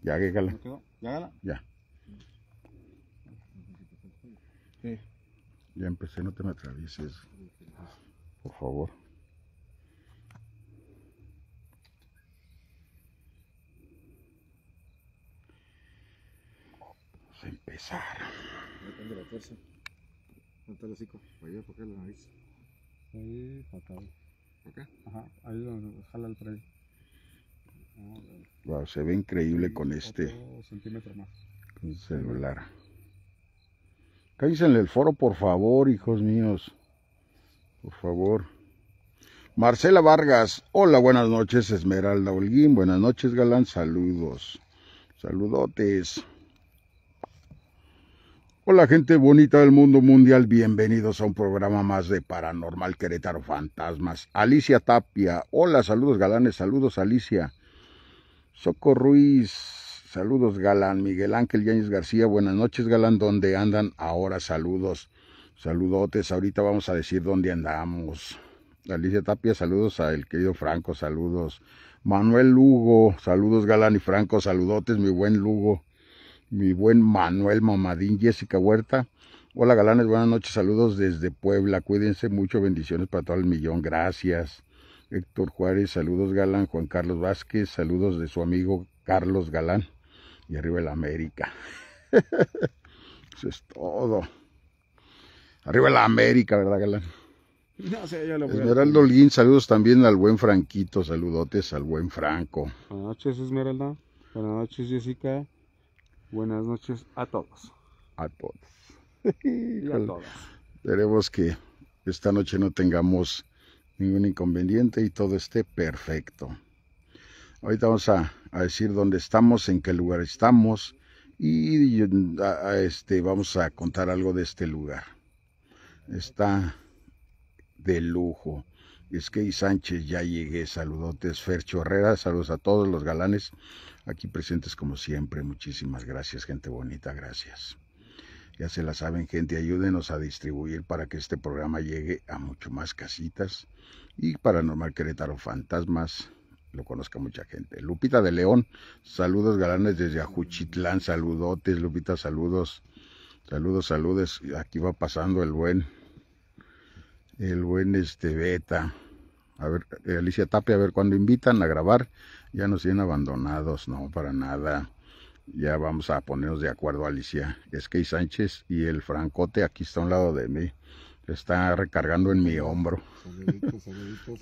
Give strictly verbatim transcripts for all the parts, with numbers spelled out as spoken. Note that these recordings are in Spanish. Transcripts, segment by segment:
Ya, que Gala. ¿Ya, Gala? Ya. Sí. Ya empecé, no te me atravieses. Por favor. Vamos a empezar. Depende de la fuerza. ¿Dónde está el hocico? Para allá, para acá, la nariz. Ahí, para acá. ¿Para acá? Ajá, ahí donde jala el tren. Wow, se ve increíble con este Otro centímetro más. con celular. Cállense en el foro, por favor, hijos míos. Por favor. Marcela Vargas, hola, buenas noches. Esmeralda Holguín, buenas noches, Galán, saludos. Saludotes. Hola, gente bonita del mundo mundial, bienvenidos a un programa más de Paranormal Querétaro Fantasmas. Alicia Tapia, hola, saludos, Galanes, saludos, Alicia. Soco Ruiz, saludos, Galán. Miguel Ángel Yáñez García, buenas noches, Galán, ¿dónde andan ahora? Saludos, saludotes, ahorita vamos a decir dónde andamos. Alicia Tapia, saludos a el querido Franco, saludos. Manuel Lugo, saludos, Galán y Franco, saludotes, mi buen Lugo. Mi buen Manuel Mamadín. Jessica Huerta, hola, Galanes, buenas noches, saludos desde Puebla, cuídense mucho, bendiciones para todo el millón, gracias. Héctor Juárez, saludos, Galán. Juan Carlos Vázquez, saludos de su amigo Carlos Galán. Y arriba el América. Eso es todo. Arriba el América, ¿verdad, Galán? No sé, ya lo voy a... Esmeralda Holguín, saludos también al buen Franquito, saludotes al buen Franco. Buenas noches, Esmeralda. Buenas noches, Jessica. Buenas noches a todos. A todos. Y a todas. Esperemos que esta noche no tengamos ningún inconveniente y todo esté perfecto. Ahorita vamos a, a decir dónde estamos, en qué lugar estamos y a, a este, vamos a contar algo de este lugar. Está de lujo. Skey Sánchez, ya llegué, saludotes. Fercho Herrera, saludos a todos los galanes aquí presentes como siempre. Muchísimas gracias, gente bonita, gracias. Ya se la saben, gente, ayúdenos a distribuir para que este programa llegue a mucho más casitas y Paranormal Querétaro Fantasmas lo conozca mucha gente. Lupita de León, saludos, Galanes, desde Ajuchitlán, saludotes, Lupita, saludos, saludos, saludos. Aquí va pasando el buen, el buen este Beta. A ver, Alicia Tapia, a ver, cuando invitan a grabar, ya nos tienen abandonados, no, para nada. Ya vamos a ponernos de acuerdo, Alicia. Skey Sánchez y el Francote aquí está a un lado de mí. Está recargando en mi hombro. Saluditos, saluditos.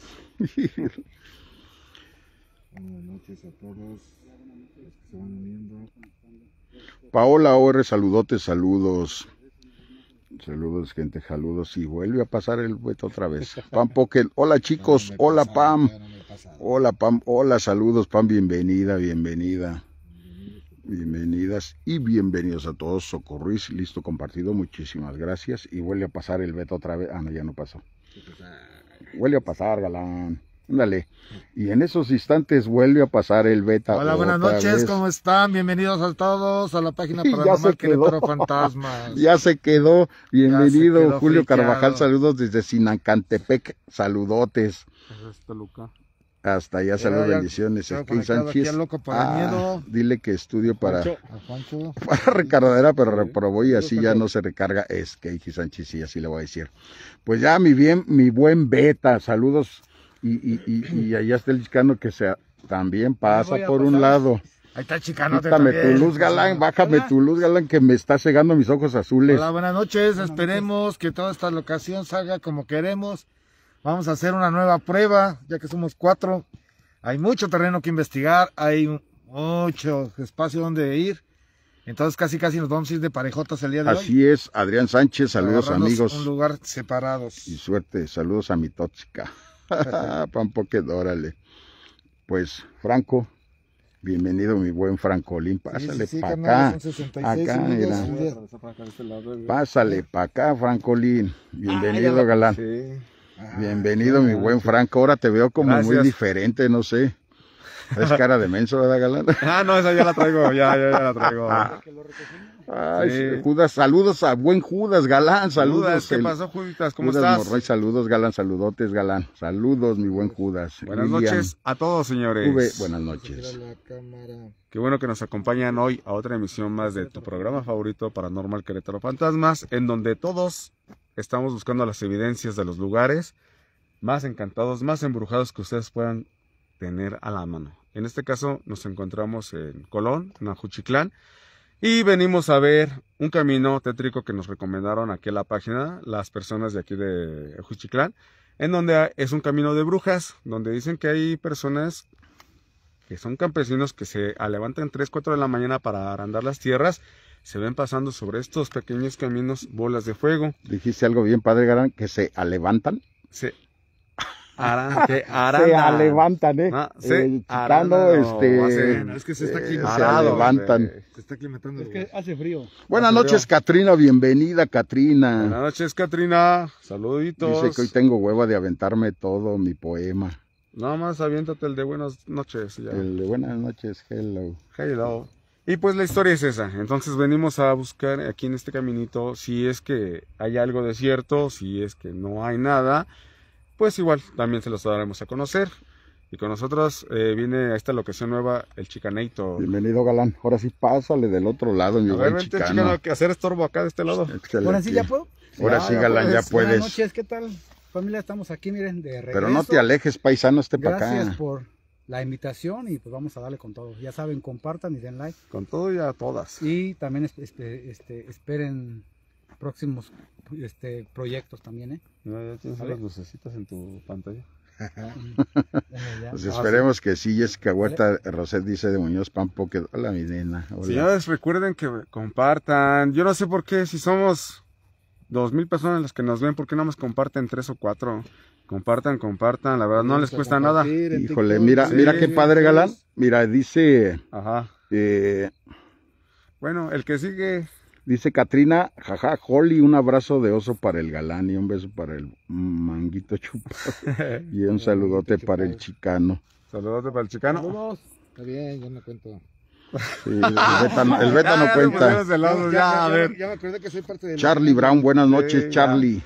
Buenas noches a todos los que se van uniendo. Paola O R, saludotes, saludos. Saludos, gente, saludos. Y vuelve a pasar el Beto otra vez. Pam Pocket, hola chicos, hola Pam. Hola Pam, hola, saludos Pam, bienvenida, bienvenida. Bienvenidas y bienvenidos a todos. Socorruiz, listo, compartido, muchísimas gracias. Y vuelve a pasar el Beto otra vez. Ah, no, ya no pasó. Vuelve a pasar, Galán. Ándale. Y en esos instantes vuelve a pasar el Beta. Hola, buenas noches, vez. ¿Cómo están? Bienvenidos a todos a la página Paranormal Querétaro Fantasmas. Ya se quedó. Bienvenido, se quedó Julio friqueado. Carvajal, saludos desde Sinancantepec, saludotes. Hasta Luca. Hasta allá, saludos, bendiciones. Skey Sánchez. Loco para ah, el miedo. Dile que estudio para, Juancho. para recargadera, pero reprobó y así ya no se recarga. Skey Sánchez, y así le voy a decir. Pues ya, mi bien, mi buen Beta, saludos. Y, y, y, y allá está el chicano que se, también pasa por un lado. Ahí está el chicano. Quítame tu luz, Galán, bájame Hola. tu luz, Galán, que me está cegando mis ojos azules. Hola, buenas noches, buenas esperemos noches. que toda esta locación salga como queremos. Vamos a hacer una nueva prueba, ya que somos cuatro. Hay mucho terreno que investigar, hay mucho espacio donde ir. Entonces casi casi nos vamos a ir de parejotas el día de Así hoy. Así es, Adrián Sánchez, saludos amigos. Un lugar separados. Y suerte, saludos a mi tóxica. Pampoque, órale. Pues, Franco, bienvenido mi buen Francolín, pásale sí, sí, sí, para acá, acá, mira. Pásale para acá, Francolín, bienvenido, ah, Galán. Sí. Ah, bienvenido, ah, mi buen Franco, ahora te veo como Gracias. muy diferente, no sé. Es cara de menso, ¿verdad, Galán? Ah, no, esa ya la traigo, ya, ya, ya la traigo. Ay, Sí. Judas, saludos a buen Judas, Galán, saludos. Judas, ¿qué el- pasó, Juditas? ¿Cómo Judas estás? Morroy, saludos, Galán, saludotes, Galán. Saludos, mi buen Judas. Buenas Lilian, noches a todos, señores. V, buenas noches. La cámara. Qué bueno que nos acompañan hoy a otra emisión más de tu programa favorito, Paranormal Querétaro Fantasmas, en donde todos estamos buscando las evidencias de los lugares más encantados, más embrujados que ustedes puedan tener a la mano. En este caso nos encontramos en Colón, en Ajuchiclán, y venimos a ver un camino tétrico que nos recomendaron aquí en la página las personas de aquí de Ajuchiclán, en donde es un camino de brujas, donde dicen que hay personas que son campesinos que se levantan tres, cuatro de la mañana para arandar las tierras, se ven pasando sobre estos pequeños caminos bolas de fuego. Dijiste algo bien, padre Galán, que se alevantan. Se aran, que Se arandan. alevantan, ¿eh? Ah, se El chicano, arandan, este... o hacen- Es que se está eh, aquí. se arados, levantan. eh. Se está aclimatando. Es el que lugar. hace frío. Buenas Hace noches, frío. Catrina, bienvenida, Catrina. Buenas noches, Katrina. Saluditos. Dice que hoy tengo hueva de aventarme todo mi poema. Nada más aviéntate el de buenas noches. y Ya. El de buenas noches, hello. Hello. Y pues la historia es esa. Entonces venimos a buscar aquí en este caminito si es que hay algo de cierto, si es que no hay nada, pues igual también se los daremos a conocer. Y con nosotros eh, viene a esta locación nueva el Chicaneito. Bienvenido, Galán. Ahora sí, pásale del otro lado, mi A ver, buen vente, chicano. Chicano, que hacer estorbo acá de este lado. Excelente. Ahora sí ya puedo. Ahora Ya, sí, ya Galán, ya Buenas puedes. noches, ¿qué tal? Familia, estamos aquí, miren, de regreso. Pero no te alejes, paisano, este para Gracias acá. por la invitación y pues vamos a darle con todo. Ya saben, compartan y den like. Con todo y a todas. Y también es- este, este, esperen próximos este, proyectos también, ¿eh? Ya, ya tienes ¿Vale? las lucecitas en tu pantalla. Ya. Pues Ah, esperemos que sí. Jessica Huerta Roset dice de Muñoz Pampo que... Hola, mi nena. Hola. Señores, recuerden que compartan. Yo no sé por qué, si somos dos mil personas las que nos ven, ¿por qué no más comparten tres o cuatro? Compartan, compartan, la verdad no les cuesta nada. Híjole, mira, Sí, mira qué sí, padre, sí. Galán. Mira, dice... Ajá. eh, Bueno, el que sigue. Dice Katrina, jaja, Holly, un abrazo de oso para el Galán y un beso para el manguito chupado. Y un saludote para el chicano. Saludos para el chicano. Saludos. Está bien, yo no cuento. Sí, el beta no, el beta no Ya, ya lo cuenta. pusieron de lado, ya, a ver. ya me acordé que soy parte de... Charlie Brown, buenas noches, Sí, Charlie.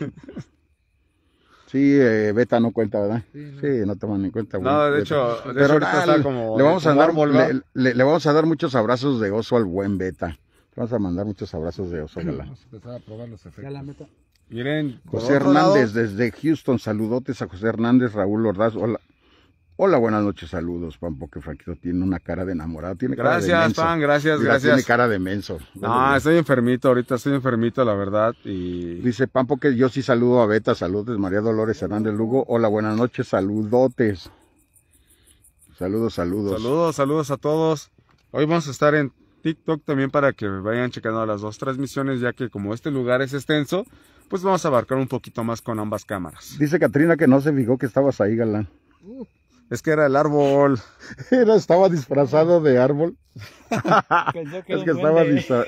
Sí, eh, beta no cuenta, ¿verdad? Sí, no. Sí, no toman en cuenta. No, bueno, de beta. hecho, de Pero hecho ahorita nada, está le- como. le vamos a como dar, árbol, ¿va? le, le- le vamos a dar muchos abrazos de oso al buen beta. Le vamos a mandar muchos abrazos de oso, Galán. Vamos a empezar a probar los Ya efectos. la meta. Miren, por José otro lado, Hernández desde Houston, saludotes a José Hernández, Raúl Ordaz, hola. Hola, buenas noches, saludos, Pampo, que Franquito tiene una cara de enamorado, tiene cara de Gracias, menso. Pan, gracias, Mira, tiene gracias. cara de menso. No, estoy enfermito, ahorita estoy enfermito, la verdad. Y. Dice Pampo que yo sí saludo a Beta, saludos, María Dolores Hernández Lugo, hola, buenas noches, saludotes. Saludos, saludos. Saludos, saludos a todos. Hoy vamos a estar en TikTok también para que vayan checando las dos transmisiones, ya que como este lugar es extenso, pues vamos a abarcar un poquito más con ambas cámaras. Dice Katrina que no se fijó que estabas ahí, Galán. Es que era el árbol. Era, estaba disfrazado de árbol. Pensó que Es era que un estaba duende. disfrazado.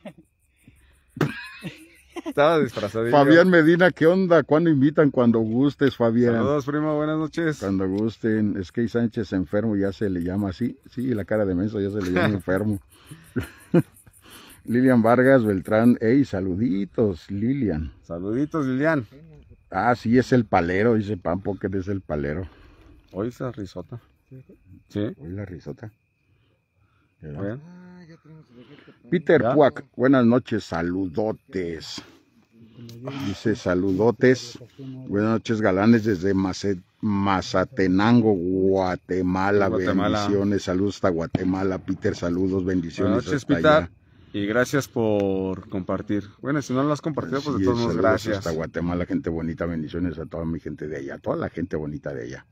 Estaba disfrazado. Fabián Medina, ¿qué onda? ¿Cuándo invitan? Cuando gustes, Fabián. Saludos, primo, buenas noches. Cuando gusten. Es que Sánchez enfermo ya se le llama así. Sí, la cara de menso ya se le llama enfermo. Lilian Vargas Beltrán. Ey, saluditos, Lilian. Saluditos, Lilian. Ah, sí, es el palero, dice Pampo, que es el palero. Hoy esa risota. Sí, Hoy la risota. bien. Ah, ya tenemos el efecto. Peter ¿Ya? Puac, buenas noches, saludotes. Dice saludotes. Buenas noches, galanes, desde Mace- Mazatenango, Guatemala. Guatemala. Bendiciones, saludos hasta Guatemala. Peter, saludos, bendiciones. Buenas noches, hasta Peter. allá. Y gracias por compartir. Bueno, si no lo has compartido, pues Así de es, todos modos, saludos gracias. hasta Guatemala, gente bonita, bendiciones a toda mi gente de allá, toda la gente bonita de allá.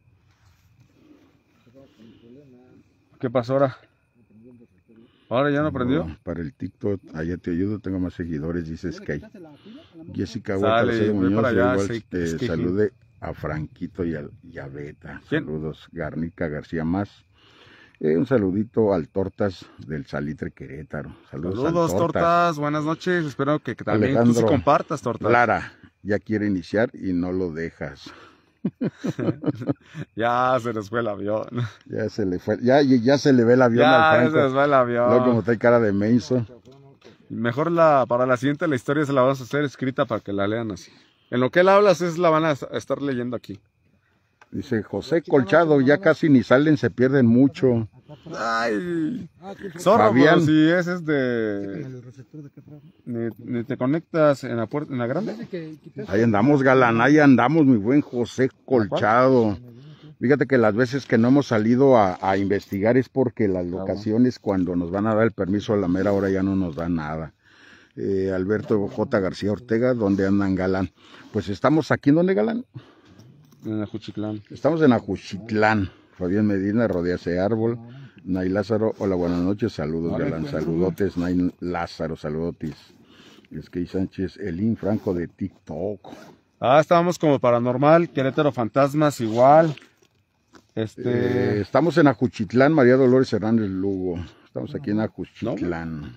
¿Qué pasó ahora? ¿Ahora ya no aprendió? No, para el TikTok, allá te ayudo, tengo más seguidores, dice Sky. Jessica Sale, Huerta, de ve Muñoz, para allá, igual sí, te es que- salude a Franquito y a, y a Beta. ¿Quién? Saludos, Garnica García Más. Eh, un saludito al Tortas del Salitre Querétaro. Saludos, Saludos, al tortas. Buenas noches. Espero que también tú sí Alejandro compartas, tortas. Lara, ya quiere iniciar y no lo dejas. Ya se nos fue el avión. Ya se le fue, ya, ya se le ve el avión Ya al se Franco. nos va el avión. No, como trae cara de menso. Mejor la, para la siguiente la historia se la vamos a hacer escrita para que la lean así. En lo que él habla, es la van a estar leyendo aquí. Dice José Colchado, ya casi ni salen, se pierden mucho. Ay, zorro, Fabián. pero si ese es de... Ni, ni te conectas en la puerta, en la grande. Ahí andamos, galán, ahí andamos, mi buen José Colchado. Fíjate que las veces que no hemos salido a, a investigar es porque las locaciones, cuando nos van a dar el permiso a la mera hora, ya no nos dan nada. Eh, Alberto J. García Ortega, ¿dónde andan, galán? Pues estamos aquí, ¿en dónde, galán? En Ajuchitlán. Estamos en Ajuchitlán. Fabián Medina, rodea ese árbol. Nay Lázaro, hola, buenas noches, saludos, galán, saludotes, Nay Lázaro, saludotes. Esquei Sánchez, Elín Franco de TikTok. Ah, estábamos como Paranormal, Querétaro Fantasmas igual. Este... Eh, estamos en Ajuchitlán, María Dolores Hernández Lugo. Estamos aquí en Ajuchitlán.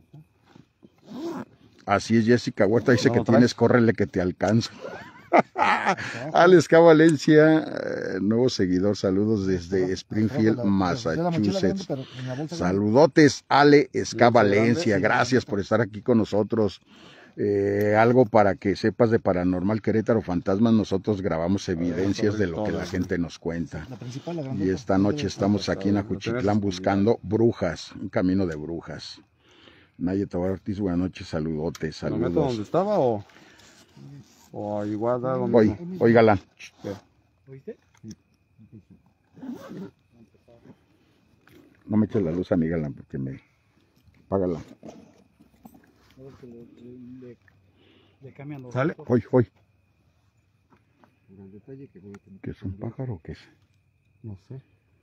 Así es, Jessica Huerta dice No, que traes. tienes, córrele que te alcanzo. Alex K. Valencia, eh, nuevo seguidor, saludos desde Springfield, Massachusetts. Saludotes, Ale Ska Valencia, gracias por estar aquí con nosotros. Eh, algo para que sepas de Paranormal Querétaro Fantasmas, nosotros grabamos evidencias de lo que la gente nos cuenta. Y esta noche estamos aquí en Ajuchitlán buscando brujas, un camino de brujas. Naye Tabar Ortiz, buenas noches, saludotes, ¿Lo meto donde saludos. estaba o...? O igual da donde... Hoy, hoy galán. ¿Oíste? No me eches la luz a mi galán porque me... Apágala. Le, le cambian los ¿Sale? ojos. Hoy, hoy. ¿Qué es un pájaro o qué es? No sé.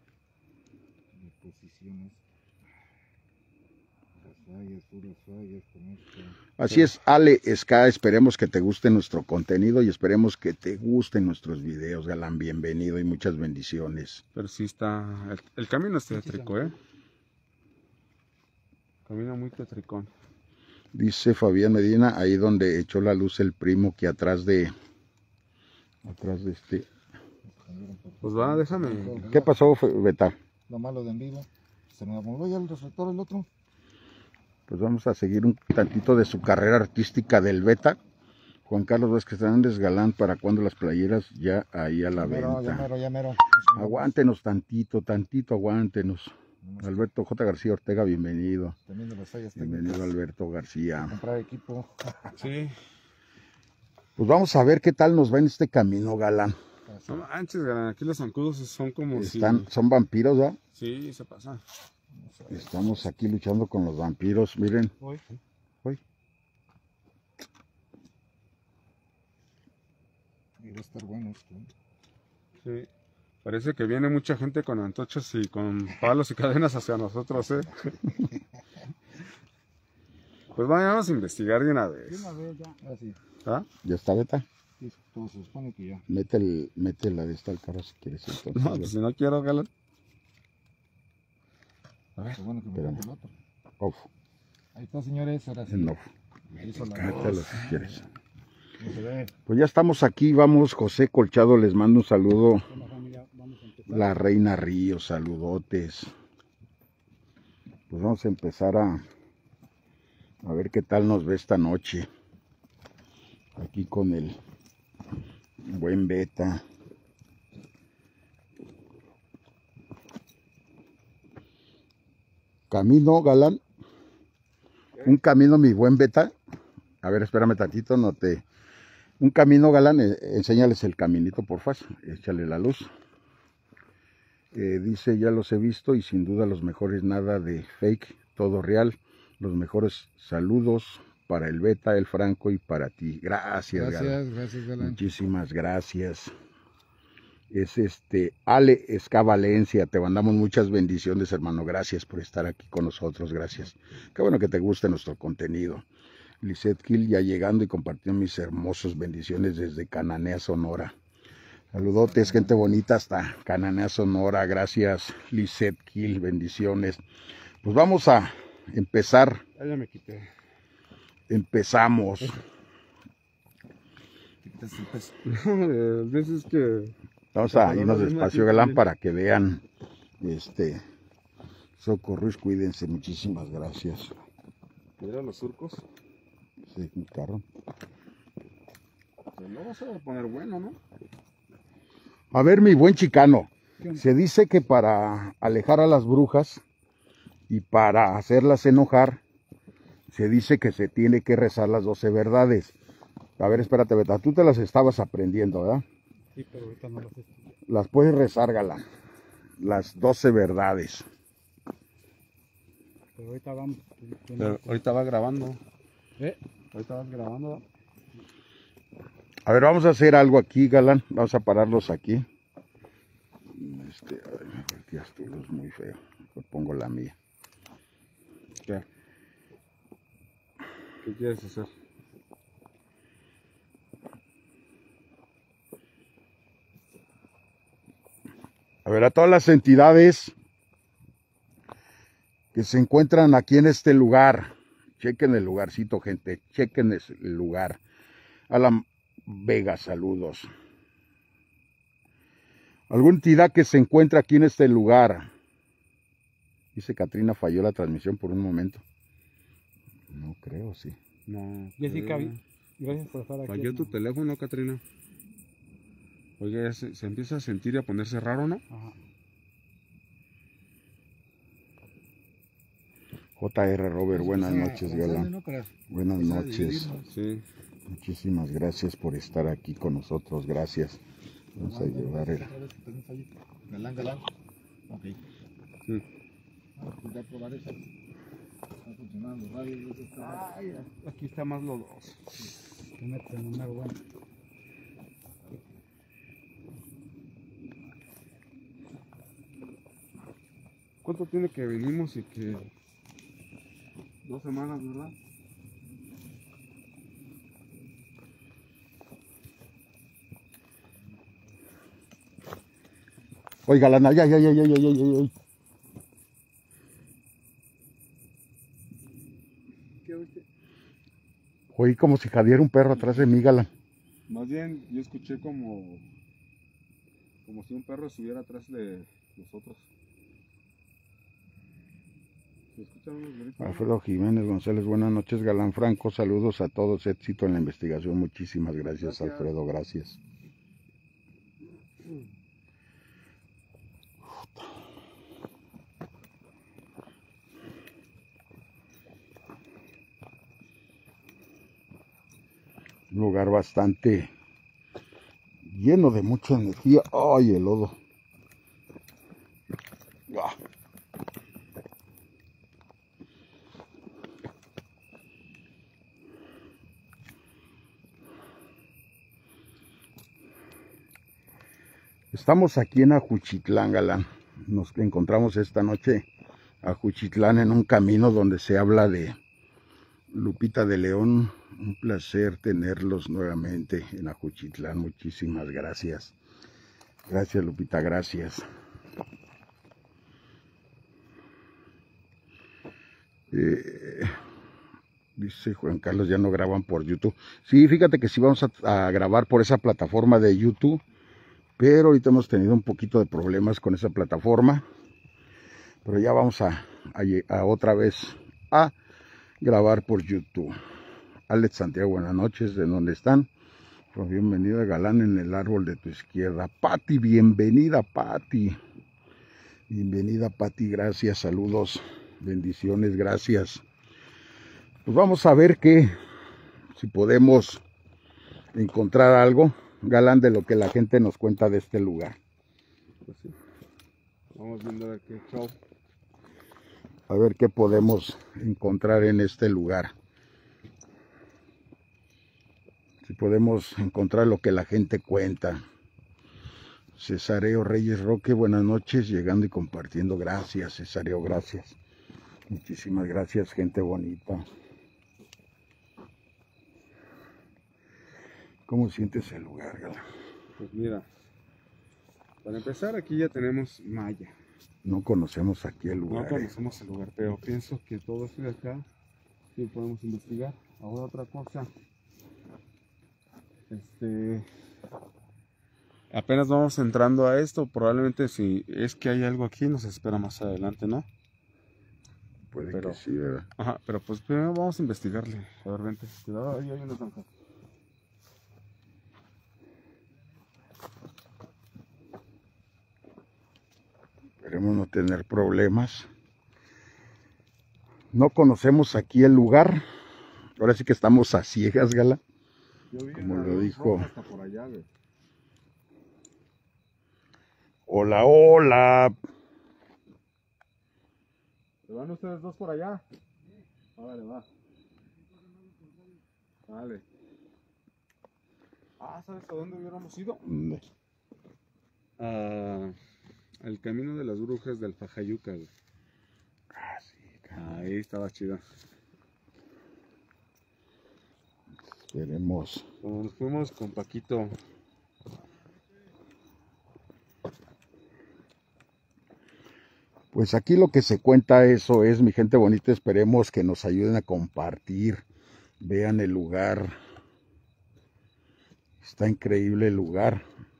Así es, Ale Ska, esperemos que te guste nuestro contenido y esperemos que te gusten nuestros videos, galán, bienvenido y muchas bendiciones. Pero sí está... El, el camino es tétrico, ¿eh? Camina muy tétricón. Dice Fabián Medina, ahí donde echó la luz el primo que atrás de... Atrás de este... Pues va, déjame... ¿Qué pasó, Fe- Beta? Lo malo de en vivo. Se me acomodó ya el reflector, el otro. Pues vamos a seguir un tantito de su carrera artística del Beta. Juan Carlos Vázquez Hernández Galán, ¿para cuándo las playeras? Ya ahí a la Ya mero, ya venta. mero, ya mero. Aguántenos tantito, tantito, aguántenos. Alberto J. García Ortega, bienvenido. También de las fallas Bienvenido, técnicas. Alberto García. Comprar equipo. Sí. Pues vamos a ver qué tal nos va en este camino, galán. No manches, galán, aquí los zancudos son como Están, si... son vampiros, ¿verdad? Sí, se pasa. Estamos aquí luchando con los vampiros, miren. Hoy. Hoy. Y va a estar bueno esto. Sí. Parece que viene mucha gente con antorchas y con palos y cadenas hacia nosotros, ¿eh? Pues vamos a investigar de una De vez. una vez ya. Ah, sí. ¿Ah? Ya está, Beta. Sí, todo se supone que ya. Mete, el, mete la de esta al carro si quieres. Entonces, No, pues si no quiero, galán. A ver. Qué bueno que me Espérame. pongo el otro. off, Ahí está, señores. Ahora sí. en off. Hizo la Mételo luz. si quieres. No se ve. Pues ya estamos aquí, vamos, José Colchado, les mando un saludo. Con la familia vamos a empezar. La Reina Río, saludotes. Pues vamos a empezar a, a ver qué tal nos ve esta noche. Aquí con el buen Beta. Camino, galán. Un camino, mi buen Beta. A ver, espérame tantito, no te... Un camino, galán, eh, enséñales el caminito, porfa, échale la luz. Eh, dice, ya los he visto y sin duda los mejores, nada de fake, todo real. Los mejores saludos para el Beta, el Franco y para ti. Gracias, galán. Gracias, gracias, Galán. Muchísimas gracias. Es este Ale Ska Valencia, te mandamos muchas bendiciones, hermano. Gracias por estar aquí con nosotros, gracias. Qué bueno que te guste nuestro contenido. Lisette Kill ya llegando y compartiendo mis hermosos bendiciones desde Cananea, Sonora. Saludotes, gente bonita hasta Cananea, Sonora. Gracias, Lisette Kill, bendiciones. Pues vamos a empezar. Ya me quité. Empezamos. Este es el peso. A veces que... Vamos a irnos despacio, Galán, para que vean. Este, Socorros, cuídense, muchísimas gracias. Mira los surcos. Sí, mi carro. Pues luego se va a poner bueno, ¿no? A ver, mi buen chicano, se dice que para alejar a las brujas y para hacerlas enojar, se dice que se tiene que rezar las doce verdades. A ver, espérate, Beta, tú te las estabas aprendiendo, ¿verdad? Sí, pero ahorita no lo sé. Las puedes rezar, Galán. Las doce verdades. Pero ahorita vamos. Pero ahorita va grabando. ¿Eh? Ahorita vas grabando. A ver, vamos a hacer algo aquí, Galán. Vamos a pararlos aquí. Este, ay, me volteas tu luz muy feo. Yo pongo la mía. ¿Qué? ¿Qué quieres hacer? A ver, a todas las entidades que se encuentran aquí en este lugar, chequen el lugarcito, gente, chequen el lugar. Alan Vega, saludos. ¿Alguna entidad que se encuentra aquí en este lugar? Dice Catrina, falló la transmisión por un momento. No creo, sí. No. Jessica, creo. gracias por estar aquí. Falló tu teléfono, Catrina. Oye, se, se empieza a sentir y a ponerse raro, ¿no? Ajá. J R Robert, buenas noches, Galán. ¿no? Para Buenas empezar a noches. dividirnos. Sí. Muchísimas gracias por estar aquí con nosotros. Gracias. Vamos a llevar el... Galán, galán. Ok. Sí. Vamos a intentar probar esa. Está funcionando. Radio, eso está- Ay, aquí está más lodoso. Que meten un agua bueno. ¿Cuánto tiene que venimos y que... Dos semanas, ¿verdad? Oiga, Galán, ay, ay, ay, ay, ay, ay, ay, ay. ¿Qué oíste? Oí como si jadiera un perro atrás de mí, Galán. Más bien, yo escuché como... Como si un perro estuviera atrás de nosotros. ¿Se escuchan unos gritos? Alfredo Jiménez González, buenas noches, Galán Franco, saludos a todos, éxito en la investigación, muchísimas gracias, Gracias. Alfredo, gracias. Un lugar bastante lleno de mucha energía. Ay, el lodo. Ah. Estamos aquí en Ajuchitlán, Galán. Nos encontramos esta noche a Ajuchitlán en un camino donde se habla de Lupita de León. Un placer tenerlos nuevamente en Ajuchitlán. Muchísimas gracias. Gracias, Lupita, gracias. Eh, dice Juan Carlos, ya no graban por YouTube. Sí, fíjate que sí vamos a, a grabar por esa plataforma de YouTube, pero ahorita hemos tenido un poquito de problemas con esa plataforma. Pero ya vamos a, a, a otra vez a grabar por YouTube. Alex Santiago, buenas noches, ¿de dónde están? Pues bienvenida, Galán, en el árbol de tu izquierda. Pati, bienvenida, Pati. Bienvenida, Pati, gracias, saludos, bendiciones, gracias. Pues vamos a ver que si podemos encontrar algo, Galán, de lo que la gente nos cuenta de este lugar. Pues sí. Vamos viendo a ver qué show. A ver qué podemos encontrar en este lugar. Si podemos encontrar lo que la gente cuenta. Cesareo Reyes Roque, buenas noches, llegando y compartiendo. Gracias, Cesareo, gracias. Muchísimas gracias, gente bonita. ¿Cómo sientes el lugar, Galán? Pues mira, para empezar aquí ya tenemos malla. No conocemos aquí el No lugar. ¿eh? conocemos el lugar, pero pienso que todo esto de acá sí podemos investigar. Ahora otra cosa. Este, apenas vamos entrando a esto, probablemente si es que hay algo aquí nos espera más adelante, ¿no? Puede Pero- que sí, ¿verdad? Ajá, pero pues primero vamos a investigarle. A ver, vente. Cuidado, ahí hay una zanja. Esperemos no tener problemas. No conocemos aquí el lugar. Ahora sí que estamos a ciegas, Gala. Yo vi Como una lo luz dijo. roja hasta por allá, güey. Hola, hola. ¿Se van ustedes dos por allá? Vale, va. Vale. Ah, ¿sabes a dónde hubiéramos ido? ¿Dónde? Ah, al camino de las brujas del Fajayuca, güey. Ah, sí, ca- Ahí estaba chido. Esperemos. Como nos fuimos con Paquito. Pues aquí lo que se cuenta eso es, mi gente bonita, esperemos que nos ayuden a compartir, vean el lugar, está increíble el lugar.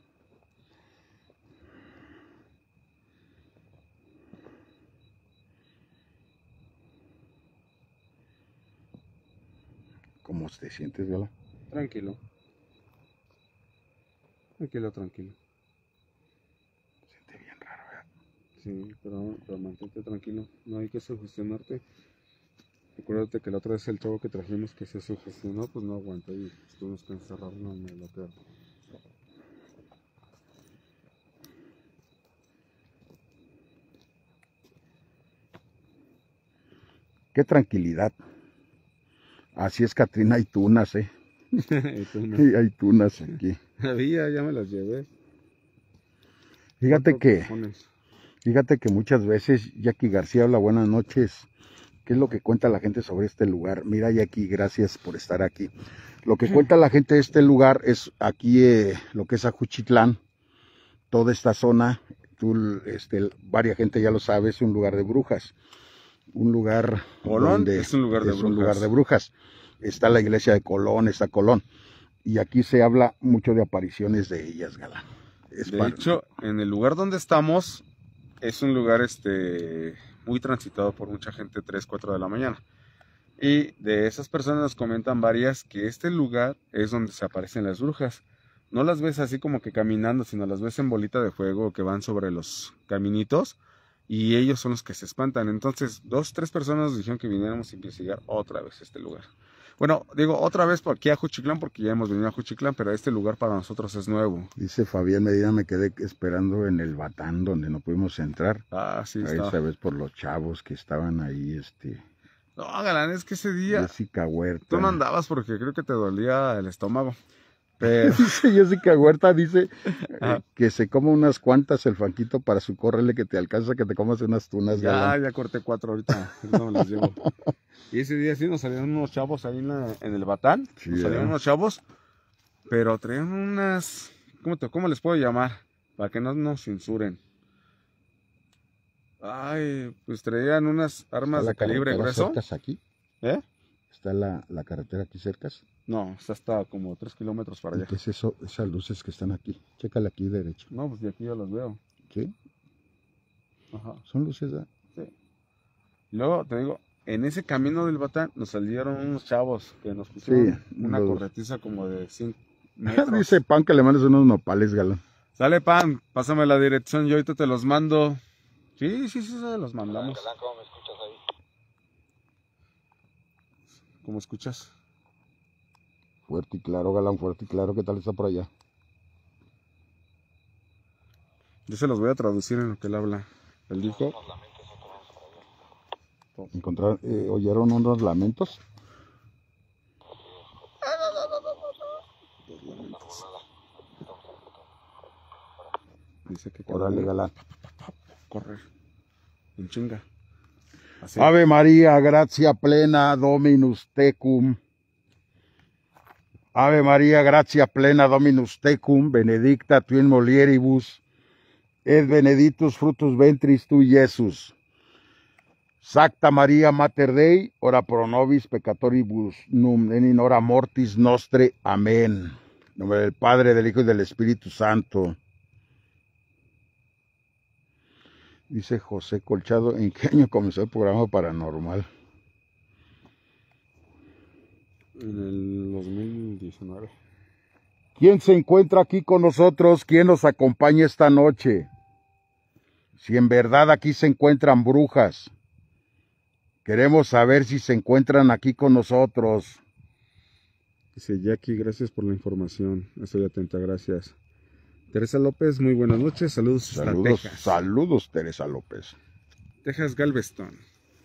¿Cómo te sientes, Gala? Tranquilo. Tranquilo, tranquilo. Se siente bien raro, ¿verdad? Sí, pero, pero mantente tranquilo. No hay que sugestionarte. Acuérdate que la otra vez el chavo que trajimos que se sugestionó, pues no aguantó y tuvimos que encerrarlo en el hotel. Qué tranquilidad. Así es, Catrina, hay tunas, ¿eh? Y tú no. Sí, hay tunas aquí. Había, ya me las llevé. Fíjate ¿Cuántos que, cojones? fíjate que muchas veces Jackie García habla, buenas noches. ¿Qué es lo que cuenta la gente sobre este lugar? Mira, Jackie, gracias por estar aquí. Lo que cuenta la gente de este lugar es aquí, eh, lo que es Ajuchitlán, toda esta zona, tú, este, varias gente ya lo sabe, es un lugar de brujas. Un lugar Colón donde es un lugar de es un brujas. lugar de brujas. Está la iglesia de Colón, está Colón. Y aquí se habla mucho de apariciones de ellas, Gala. Es De para- hecho, en el lugar donde estamos es un lugar este muy transitado por mucha gente, tres, cuatro de la mañana. Y de esas personas nos comentan varias que este lugar es donde se aparecen las brujas. No las ves así como que caminando, sino las ves en bolita de fuego que van sobre los caminitos y ellos son los que se espantan. Entonces, dos, tres personas nos dijeron que viniéramos a investigar otra vez este lugar. Bueno, digo otra vez por aquí a Juchiclán porque ya hemos venido a Juchiclán, pero este lugar para nosotros es nuevo. Dice Fabián Medina, me quedé esperando en el Batán donde no pudimos entrar. Ah, sí, Ahí está. sabes por los chavos que estaban ahí, este, No, Galán, es que ese día Jessica Huerta. tú no andabas porque creo que te dolía el estómago. Pero, Dice Jessica Huerta, dice eh, Ajá. que se coma unas cuantas el Fanquito para su córrele que te alcanza, que te comas unas tunas, ya, Galán. ya corté cuatro ahorita, ahorita me las llevo. Y ese día sí nos salieron unos chavos ahí en, la- en el Batán, Sí, nos salieron ¿eh? unos chavos, pero traían unas, ¿cómo, te, cómo les puedo llamar? Para que no nos censuren. Ay, pues traían unas ¿Está armas la de calibre carretera grueso. cercas aquí? ¿Eh? ¿Está la, la carretera aquí cerca? No, está hasta como tres kilómetros para ¿Y allá. qué es eso? Esas luces que están aquí. Chécale aquí derecho. No, pues de aquí yo las veo. ¿Sí? Ajá. Son luces, ¿verdad? Luego, te digo, en ese camino del Batán nos salieron unos chavos que nos pusieron Sí, una los- corretiza como de cinco metros. Dice Pan que le mandes unos nopales, Galán. Sale, Pan, pásame la dirección, yo ahorita te los mando. Sí, sí, sí, se los mandamos. ¿Cómo me escuchas ahí? ¿Cómo escuchas? Fuerte y claro, Galán, fuerte y claro. ¿Qué tal está por allá? Yo se los voy a traducir en lo que él habla. Él dijo, Encontrar, eh, ¿oyeron unos lamentos? dice que Órale, Galán. correr. En chinga. Así. Ave María, gracia plena, Dominus tecum. Ave María, gracia plena, Dominus tecum, benedicta tu in mulieribus, et benedictus fructus ventris tu, Iesus. Sacta María Mater Dei, ora pro nobis peccatoribus num, et in hora mortis nostre. Amén. En nombre del Padre, del Hijo y del Espíritu Santo. Dice José Colchado, ¿en qué año comenzó el programa paranormal? En el dos mil diecinueve. ¿Quién se encuentra aquí con nosotros? ¿Quién nos acompaña esta noche? Si en verdad aquí se encuentran brujas. Queremos saber si se encuentran aquí con nosotros. Dice Jackie, gracias por la información. Estoy atenta, gracias. Teresa López, muy buenas noches. Saludos, hasta Saludos, Texas. saludos, Teresa López. Texas Galveston.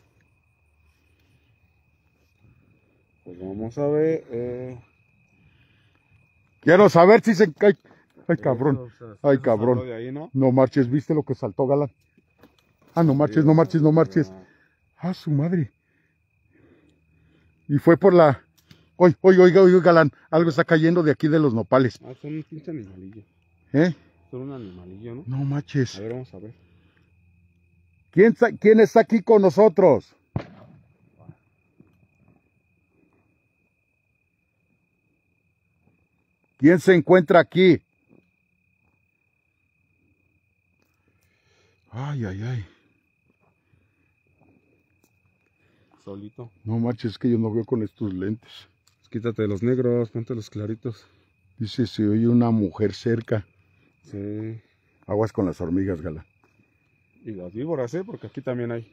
Pues vamos a ver. Eh... Quiero saber si se... Ay, ay cabrón, Eso, ay eso cabrón. saltó de ahí, ¿no? No marches, ¿viste lo que saltó Galán? Ah, no marches, no marches, no marches. Ah, su madre. Y fue por la... Oye, oye, oiga, oiga, Galán, algo está cayendo de aquí de los nopales. Ah, son un pinche animalillo. ¿Eh? Son un animalillo, ¿no? No marches. A ver, vamos a ver. ¿Quién está, quién está aquí con nosotros? ¿Quién se encuentra aquí? Ay, ay, ay. Solito. No marches, es que yo no veo con estos lentes. Quítate los negros, ponte los claritos. Dice, se oye una mujer cerca. Sí. Aguas con las hormigas, Galán. Y las víboras, ¿eh? Porque aquí también hay.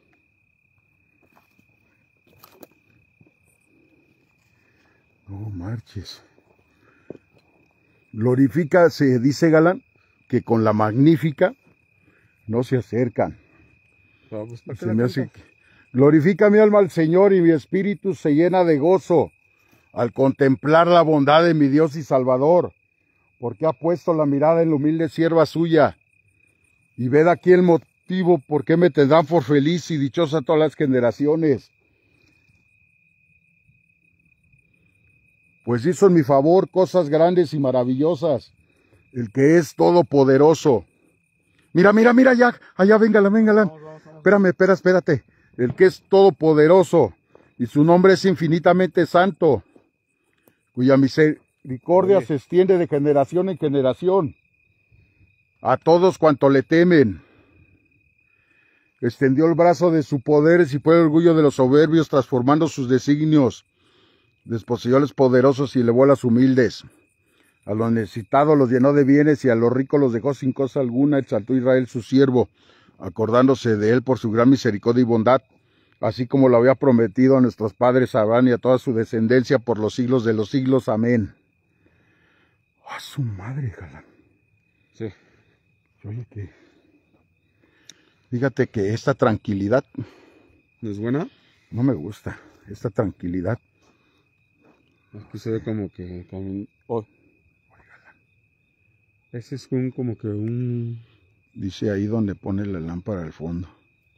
No marches. Glorifica, se dice Galán, que con la magnífica no se acercan. Ah, pues, ¿para qué Se la me hace cantas? que- Glorifica mi alma al Señor y mi espíritu se llena de gozo al contemplar la bondad de mi Dios y Salvador, porque ha puesto la mirada en la humilde sierva suya. Y ved aquí el motivo por qué me tendrán por feliz y dichosa todas las generaciones. Pues hizo en mi favor cosas grandes y maravillosas, el que es todopoderoso. Mira, mira, mira, allá, allá, véngala, véngala. Vamos, vamos, vamos. Espérame, espera, espérate. El que es todopoderoso y su nombre es infinitamente santo, cuya misericordia Oye. se extiende de generación en generación a todos cuanto le temen. Extendió el brazo de su poder y fue el orgullo de los soberbios, transformando sus designios. Desposeyó a los poderosos y elevó a los humildes. A los necesitados los llenó de bienes y a los ricos los dejó sin cosa alguna. Exaltó Israel su siervo, acordándose de él por su gran misericordia y bondad, así como lo había prometido a nuestros padres Abraham y a toda su descendencia por los siglos de los siglos. Amén. ¡A su madre, Galán! Sí. Oye, que... Fíjate que esta tranquilidad ¿No es buena? no me gusta. Esta tranquilidad. Aquí se ve como que... camin- Oh. Ese es un, como que un... Dice ahí donde pone la lámpara al fondo.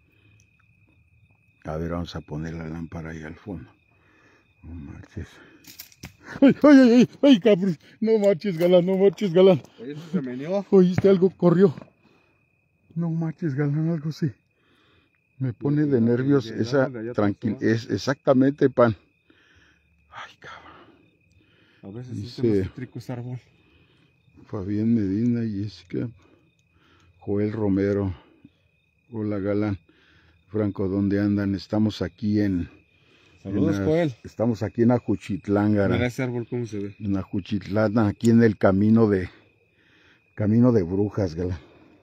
A ver, vamos a poner la lámpara ahí al fondo. No marches. ¡Ay, ay, ay! ¡Ay, ay, cabrón! No marches, Galán, no marches, Galán. Oye, ¿eso se meneó? ¿Oíste algo? Corrió. No marches, Galán, algo sí. Me pone de nervios de allá, esa de allá tranquilidad. atrás, Es exactamente, pan. Ay, cabrón. A veces sí se Dice- me hace trico ese árbol. Fabián Medina, Jessica, Joel Romero. Hola, Galán. Franco, ¿dónde andan? Estamos aquí en... Saludos, en, Joel. Estamos aquí en Ajuchitlán, Mira Gara. ese árbol cómo se ve. En Ajuchitlán, aquí en el camino de... Camino de Brujas, Galán.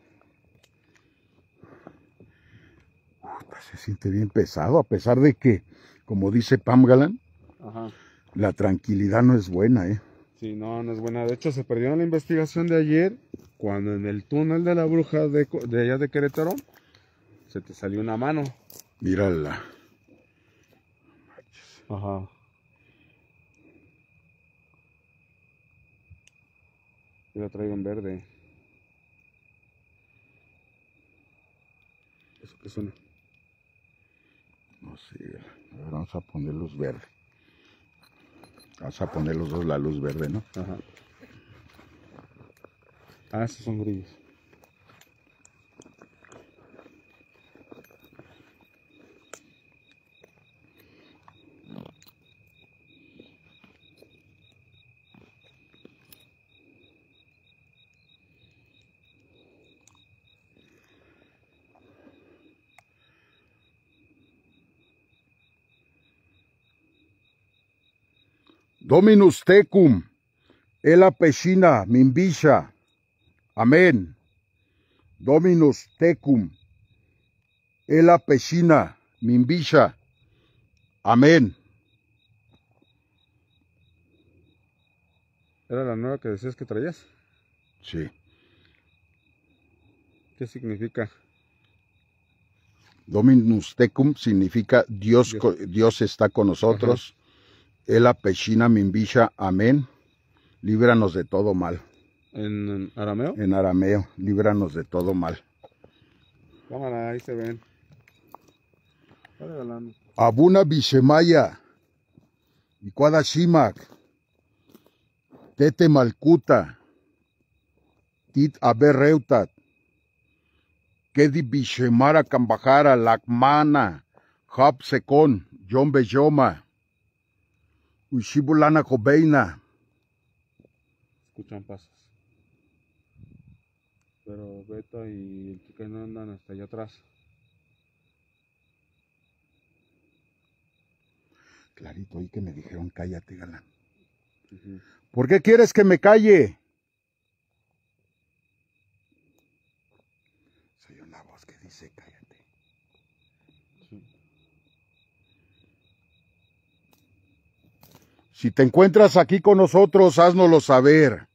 Puta, se siente bien pesado, a pesar de que, como dice Pam Galán, Ajá. la tranquilidad no es buena, ¿eh? Sí, no, no es buena. De hecho, se perdió en la investigación de ayer, cuando en el túnel de la bruja de, Co- de allá de Querétaro, se te salió una mano. Mírala. Ajá. Yo la traigo en verde. ¿Eso qué suena? No sé, a ver, vamos a poner luz verde. Vamos a poner los dos la luz verde, ¿no? Ajá. Ah, esos son grillos. Dominus tecum, ela pecina, mimbisha. Amén. Dominus tecum, ela pecina, mimbisha. Amén. ¿Era la nueva que decías que traías? Sí. ¿Qué significa? Dominus tecum significa Dios, Dios. co- Dios está con nosotros. Ela pecina mimbisha. Amén. Líbranos de todo mal. ¿En, en arameo? En arameo, líbranos de todo mal. Cámara, ahí se ven. Está regalando. Abuna Bishemaya, Ikwada Shimak, Tete Malkuta, Tit Aberreutat, Kedi Bishemara Kambajara, Lakmana, Hab Sekon, John Bejoma, Ushibulana Jobeina. Escuchan pasos. Pero Beto y el chico no andan hasta allá atrás. Clarito, oí que me dijeron cállate, galán. Ujú. ¿Por qué quieres que me calle? Soy una voz que dice cállate. Sí. Si te encuentras aquí con nosotros, háznoslo saber.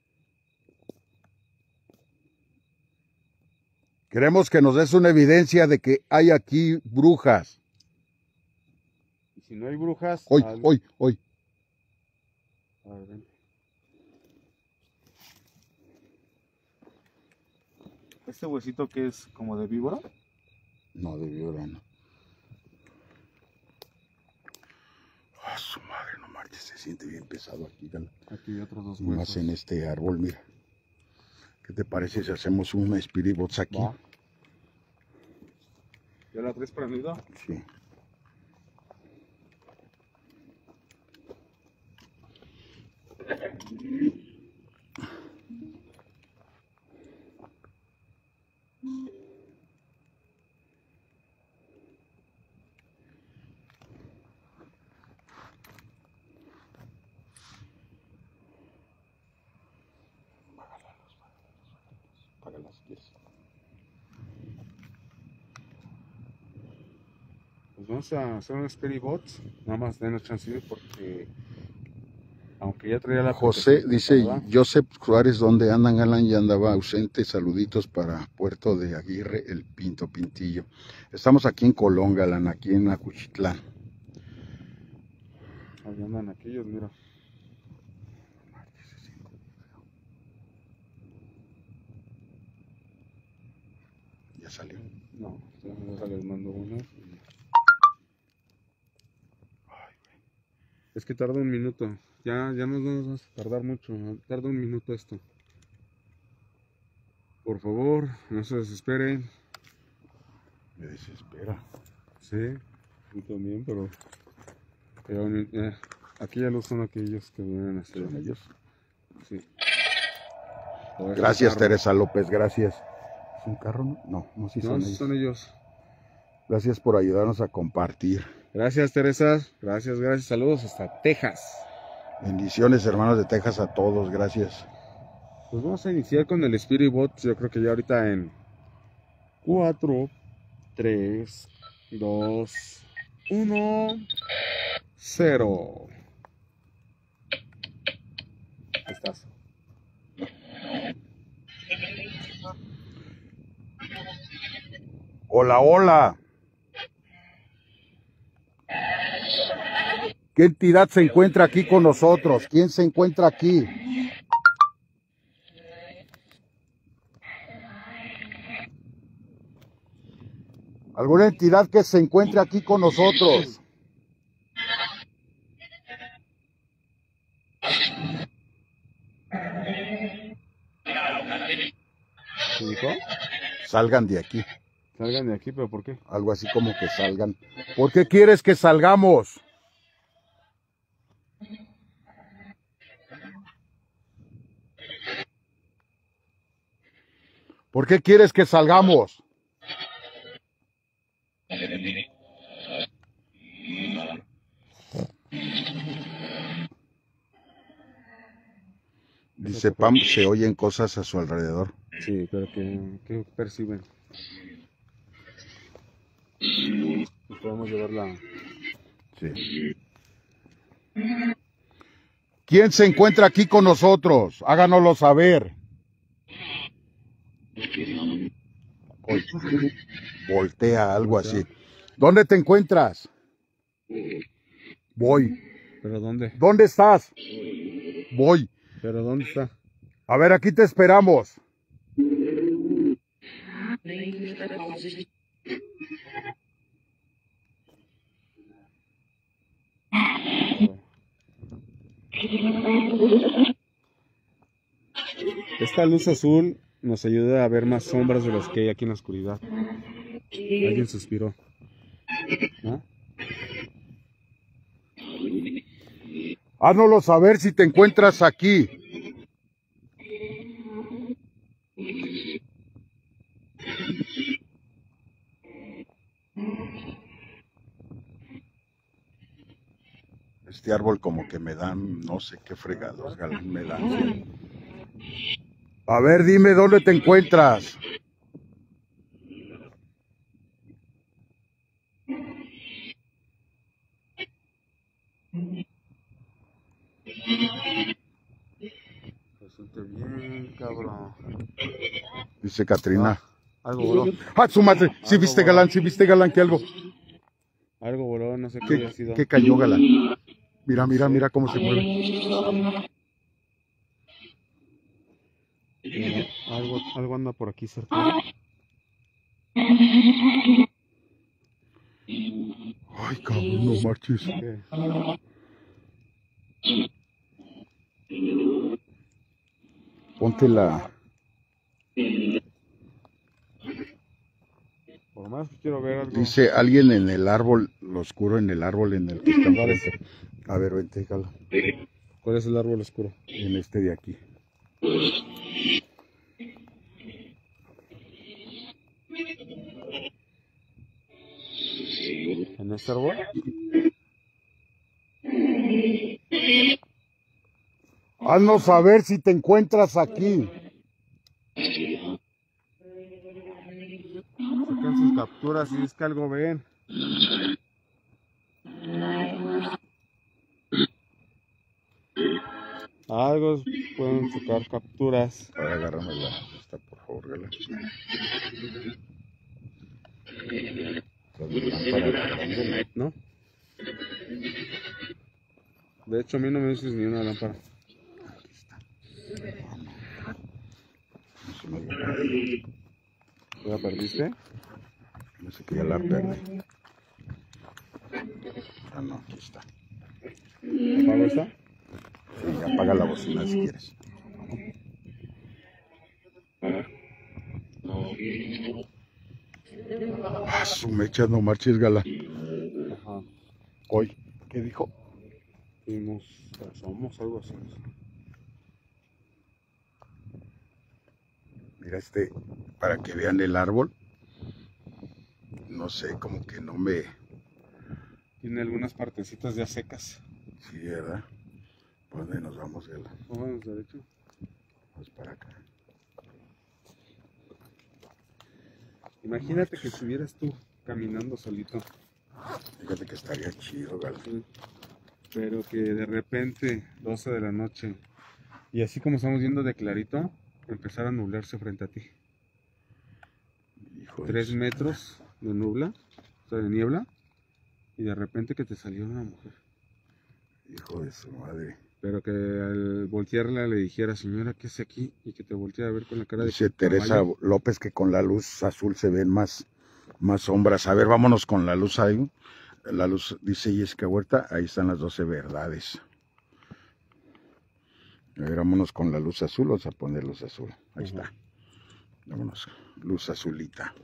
Queremos que nos des una evidencia de que hay aquí brujas. Y si no hay brujas, Hoy, al- hoy, hoy. A ver, vente. ¿Este huesito que es como de víbora? No, de víbora no. Ah, su madre, no marches, se siente bien pesado aquí, galán. Aquí hay otros dos Más huesos. en este árbol, mira. ¿Qué te parece si hacemos un Spirit Box aquí? Va. ¿Ya la traes prendida? Sí. Apágalas, yes. Pues vamos a hacer un Spirit Bot. Nada más denos chance porque aunque ya traía la José aplicación dice, preparada, Joseph Suárez, ¿dónde andan? Alan ya andaba ausente. Saluditos para Puerto de Aguirre, el Pinto Pintillo. Estamos aquí en Colón, Alan, aquí en Acuchitlán. ahí andan aquellos, mira. Ya salió. No, ya les mando uno. Es que tarda un minuto. Ya, ya no nos vamos a tardar mucho. Tarda un minuto esto. Por favor, no se desesperen. Me desespera. Sí, yo también, pero... pero, eh, aquí ya lo son aquellos que vienen a hacer. ¿Son ellos? Sí. O es Gracias, un carro. Teresa López, gracias. ¿Es un carro? No, no, no sí No, son sí ellos. son ellos. Gracias por ayudarnos a compartir. Gracias, Teresa. Gracias, gracias. Saludos hasta Texas. Bendiciones, hermanos de Texas, a todos. Gracias. Pues vamos a iniciar con el Spirit Bot. Yo creo que ya ahorita en cuatro, tres, dos, uno, cero. Ahí estás. Hola, hola. ¿Qué entidad se encuentra aquí con nosotros? ¿Quién se encuentra aquí? ¿Alguna entidad que se encuentre aquí con nosotros? ¿Qué dijo? Salgan de aquí. Salgan de aquí, pero ¿por qué? Algo así como que salgan. ¿Por qué quieres que salgamos? ¿Por qué quieres que salgamos? sepamos, se oyen cosas a su alrededor. Sí, pero que, que perciben. Y podemos llevarla. Sí. ¿Quién se encuentra aquí con nosotros? Háganoslo saber. Voltea, algo así. ¿Dónde te encuentras? Voy. ¿Pero dónde? ¿Dónde estás? Voy. ¿Pero dónde está? A ver, aquí te esperamos. Esta luz azul nos ayuda a ver más sombras de las que hay aquí en la oscuridad. Alguien suspiró. ¿No? Hánoslo saber si te encuentras aquí. Este árbol como que me dan, no sé qué fregados, galán, me dan. A ver, dime dónde te encuentras. Resulta bien, cabrón. Dice Catrina. Ah, algo voló. ¡Ah, su madre! Sí viste, galán, sí viste, galán, que algo. Algo voló, no sé qué había ¿Qué, sido. qué cayó, galán? Mira, mira, mira cómo se mueve. Eh, algo, algo anda por aquí cerca. Ay, cabrón, no marches. ¿Qué? Ponte la... Por lo menos que quiero ver algo. Dice alguien en el árbol, lo oscuro en el árbol en el que está enfrente. A ver, vente, galán. ¿Cuál es el árbol oscuro? En este de aquí. ¿En este árbol? Haznos saber si te encuentras aquí. Sacan sus capturas y es que algo ven. Algo pueden sacar capturas. A ver, agárrame la esta, por favor, galán. ¿No? De hecho, a mí no me dices ni una lámpara. ¿La perdiste? No sé que ya la perdí. Ah, no, aquí está. ¿Apago esta? Sí, apaga la bocina si quieres. Ah, su mecha, no marches, gala. Ajá. Hoy, ¿qué dijo? Fuimos, somos algo así. Mira este, para que vean el árbol. No sé, como que no me... Tiene algunas partecitas ya secas. Sí, ¿verdad? ¿Por dónde nos vamos, gala? Vamos derecho. Pues para acá. Imagínate que estuvieras tú caminando solito. Fíjate que estaría chido, gala. Sí. Pero que de repente, doce de la noche, y así como estamos viendo de clarito, empezara a nublarse frente a ti. Hijo de Tres su- metros de nubla, o sea, de niebla, y de repente que te salió una mujer. Hijo de su madre. Pero que al voltearla le dijera, señora, ¿qué hace aquí? Y que te volteara a ver con la cara de Dice caballo. Teresa López que con la luz azul se ven más, más sombras. A ver, vámonos con la luz ahí. La luz, dice Jessica Huerta, ahí están las doce verdades. A ver, vámonos con la luz azul, vamos a poner luz azul. Ahí Ajá. está. Vámonos, luz azulita.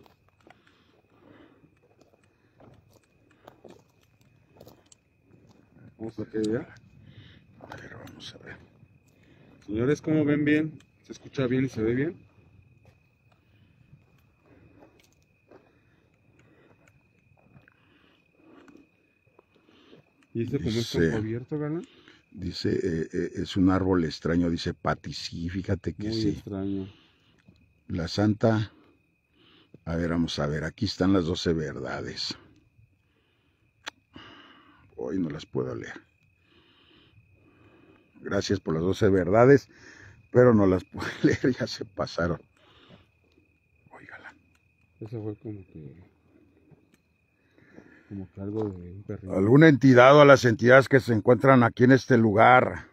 Vamos a ver qué ya. A ver, vamos a ver. Señores, ¿cómo ven bien? ¿Se escucha bien y se ve bien? ¿Y este como es Dice- campo abierto, Galán? Dice, eh, eh, es un árbol extraño, dice Pati. Sí, fíjate que Muy sí. extraño. La Santa, a ver, vamos a ver, aquí están las doce verdades. Hoy no las puedo leer. Gracias por las doce verdades, pero no las puedo leer, ya se pasaron. Óigala. Eso fue como que... Como que algo de un perrito. ¿Alguna entidad o a las entidades que se encuentran aquí en este lugar?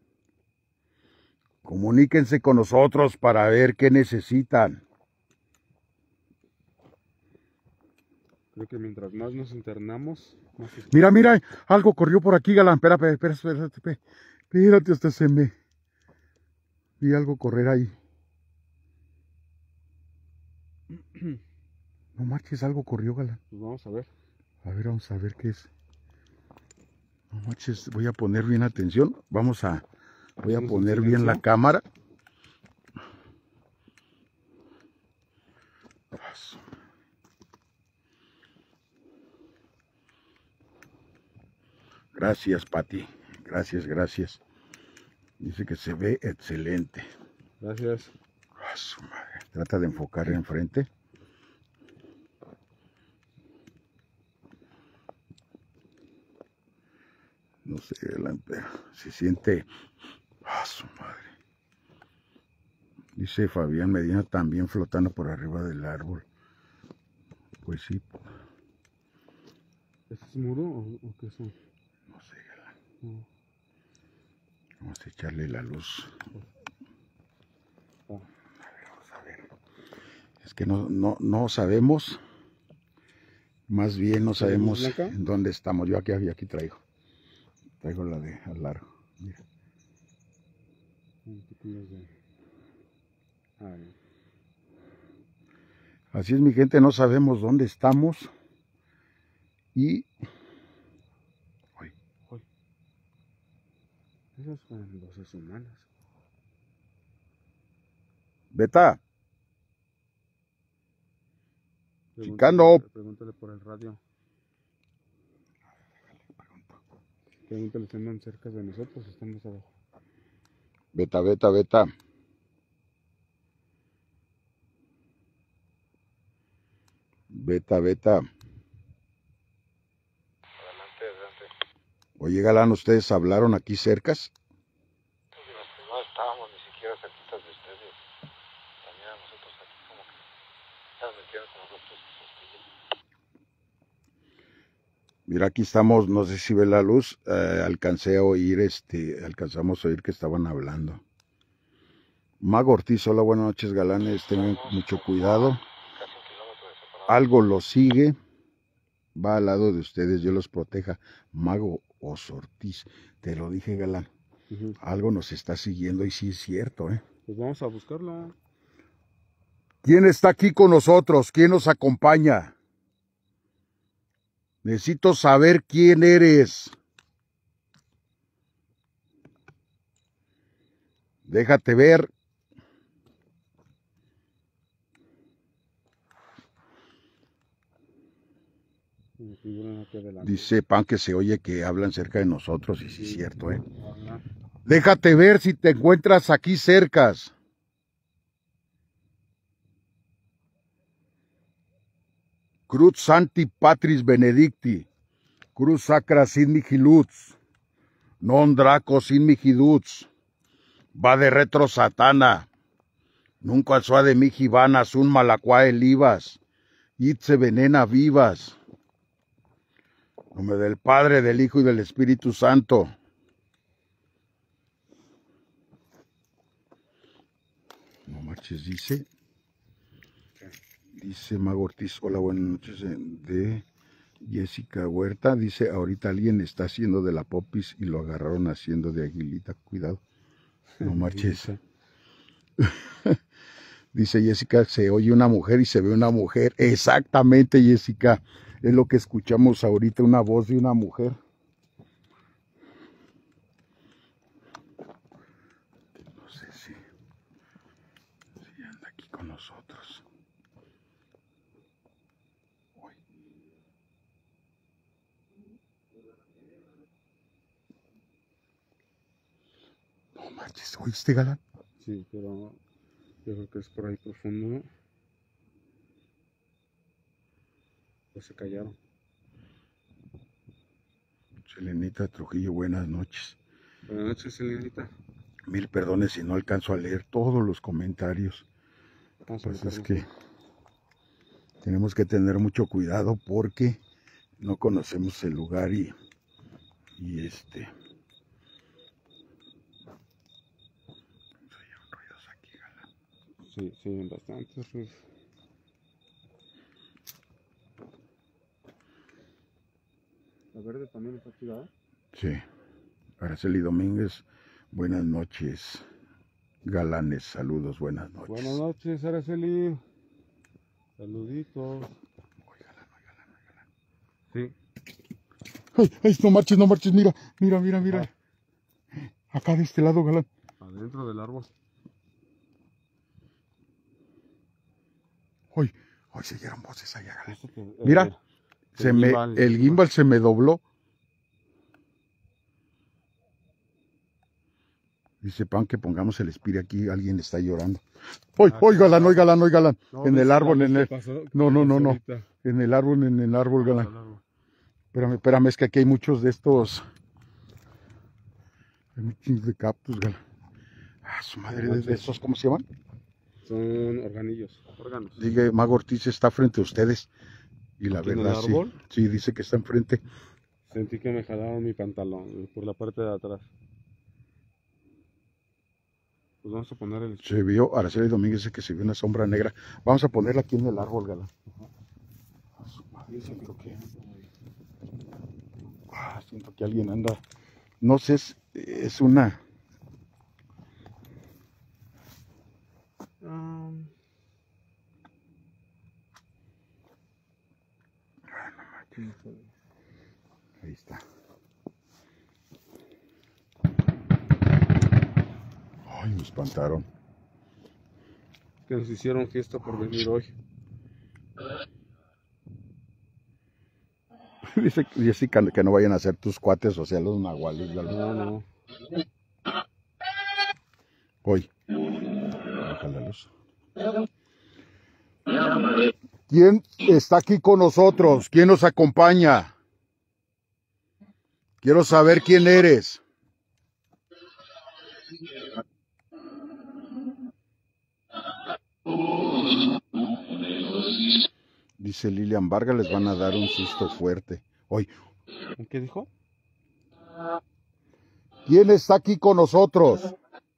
Comuníquense con nosotros para ver qué necesitan. Creo que mientras más nos internamos, más... Mira, mira, algo corrió por aquí, Galán. Espera, espera, espera, espera, espera. Espérate, hasta se me... Vi algo correr ahí. No marches, algo corrió, Galán. Pues vamos a ver. A ver, vamos a ver qué es. No marches, voy a poner bien atención. Vamos a... Voy a poner bien la cámara. Gracias, Pati. Gracias, gracias. Dice que se ve excelente. Gracias. Ah, su madre. Trata de enfocar enfrente. No sé, pero se siente... Ah, su madre. Dice Fabián Medina también flotando por arriba del árbol. Pues sí. ¿Este es muro o, o qué son? No sé, Galán. No. Vamos a echarle la luz. Oh. A ver, vamos a ver. Es que no, no, no sabemos. Más bien no sabemos en dónde estamos. Yo aquí, aquí traigo. Traigo la de al largo. Mira. Así es, mi gente, no sabemos dónde estamos. Y... Uy, uy. Esas son voces humanas. Beta. Pregúntale, Chicano. Pregúntale por el radio. Pregúntale si andan cerca de nosotros o están más abajo. Beta, beta, beta. Beta, beta. Adelante, adelante. Oye, Galán, ¿ustedes hablaron aquí cercas? No estábamos ni siquiera cerquitas de ustedes. También a nosotros aquí como que están metiendo con nosotros. Mira, aquí estamos, no sé si ve la luz, eh, alcancé a oír, este, alcanzamos a oír que estaban hablando. Mago Ortiz, hola, buenas noches, galanes, tengan mucho cuidado. Algo los sigue, va al lado de ustedes, Dios los proteja. Mago Ortiz, te lo dije, galán. Uh-huh. Algo nos está siguiendo y sí es cierto, ¿eh? Pues vamos a buscarla. ¿Quién está aquí con nosotros? ¿Quién nos acompaña? Necesito saber quién eres. Déjate ver. Dice Pan que se oye que hablan cerca de nosotros y sí es cierto, ¿eh? Déjate ver si te encuentras aquí cercas. Cruz Santi Patris Benedicti, Cruz Sacra sin mihi luz, non Draco sin mihi duz, va de retro satana, nunca alzó de mihi vanas un malacuae livas, itse venena vivas. En nombre del Padre, del Hijo y del Espíritu Santo. No marches, dice. Dice Mago Ortiz, hola, buenas noches, de Jessica Huerta. Dice, ahorita alguien está haciendo de la popis y lo agarraron haciendo de aguilita. Cuidado. No marches. Dice Jessica, se oye una mujer y se ve una mujer. Exactamente, Jessica. Es lo que escuchamos ahorita, una voz de una mujer. No sé si, si anda aquí con nosotros. Uy. manches, ¿oíste, galán? Sí, pero yo creo que es por ahí profundo. Pues se callaron. Selenita Trujillo, buenas noches. Buenas noches, Selenita. Mil perdones si no alcanzo a leer todos los comentarios. Vamos a Pues es meternos. que tenemos que tener mucho cuidado porque no conocemos el lugar y, y este... Se oyeron ruidos aquí, galán. Sí, sí, bastantes ruidos. La verde también está activada. Sí. Araceli Domínguez, buenas noches. Galanes, saludos, buenas noches. Buenas noches, Araceli. Saluditos. Oy, galán, oy, galán, oy, galán. Sí. Ay, ay, no marches, no marches, mira, mira, mira, mira. Acá de este lado, galán. Adentro del árbol. Hoy, hoy se oyeron voces allá, galán. Eso que- eh, Mira, el Se me, gimbal, el gimbal se me dobló. Dice Pan que pongamos el espiri aquí, alguien está llorando. Hoy, Ah, hoy, galán, claro. hoy, galán, hoy, galán. No, En ves el la árbol, luz en que el... pasó- No, no, no, pasó no. ahorita. En el árbol, en el árbol, galán. Al árbol. Espérame, espérame, es que aquí hay muchos de estos... Hay muchos de cactus, galán. Ah, su madre, ¿de, de estos cómo se llaman? Son organillos, órganos. Diga, Mago Ortiz está frente a ustedes. Y la ¿Aquí en el verdad, sí. árbol? Sí, dice que está enfrente. Sentí que me jalaron mi pantalón por la parte de atrás. Pues vamos a poner el... Se vio, Araceli Domínguez dice que se vio una sombra negra. Vamos a ponerla aquí en el árbol, galán. A su madre, siento que... Ah, siento que alguien anda... No sé, es, es una... Um, Ahí está. Ay, me espantaron. que nos hicieron fiesta por venir hoy. Dice Jessica que no vayan a ser tus cuates, o sea, los nahuales, galán. No, no. Hoy. Baja la luz. ¿Quién está aquí con nosotros? ¿Quién nos acompaña? Quiero saber quién eres. Dice Lilian Vargas, les van a dar un susto fuerte. Hoy, ¿Qué dijo? ¿quién está aquí con nosotros?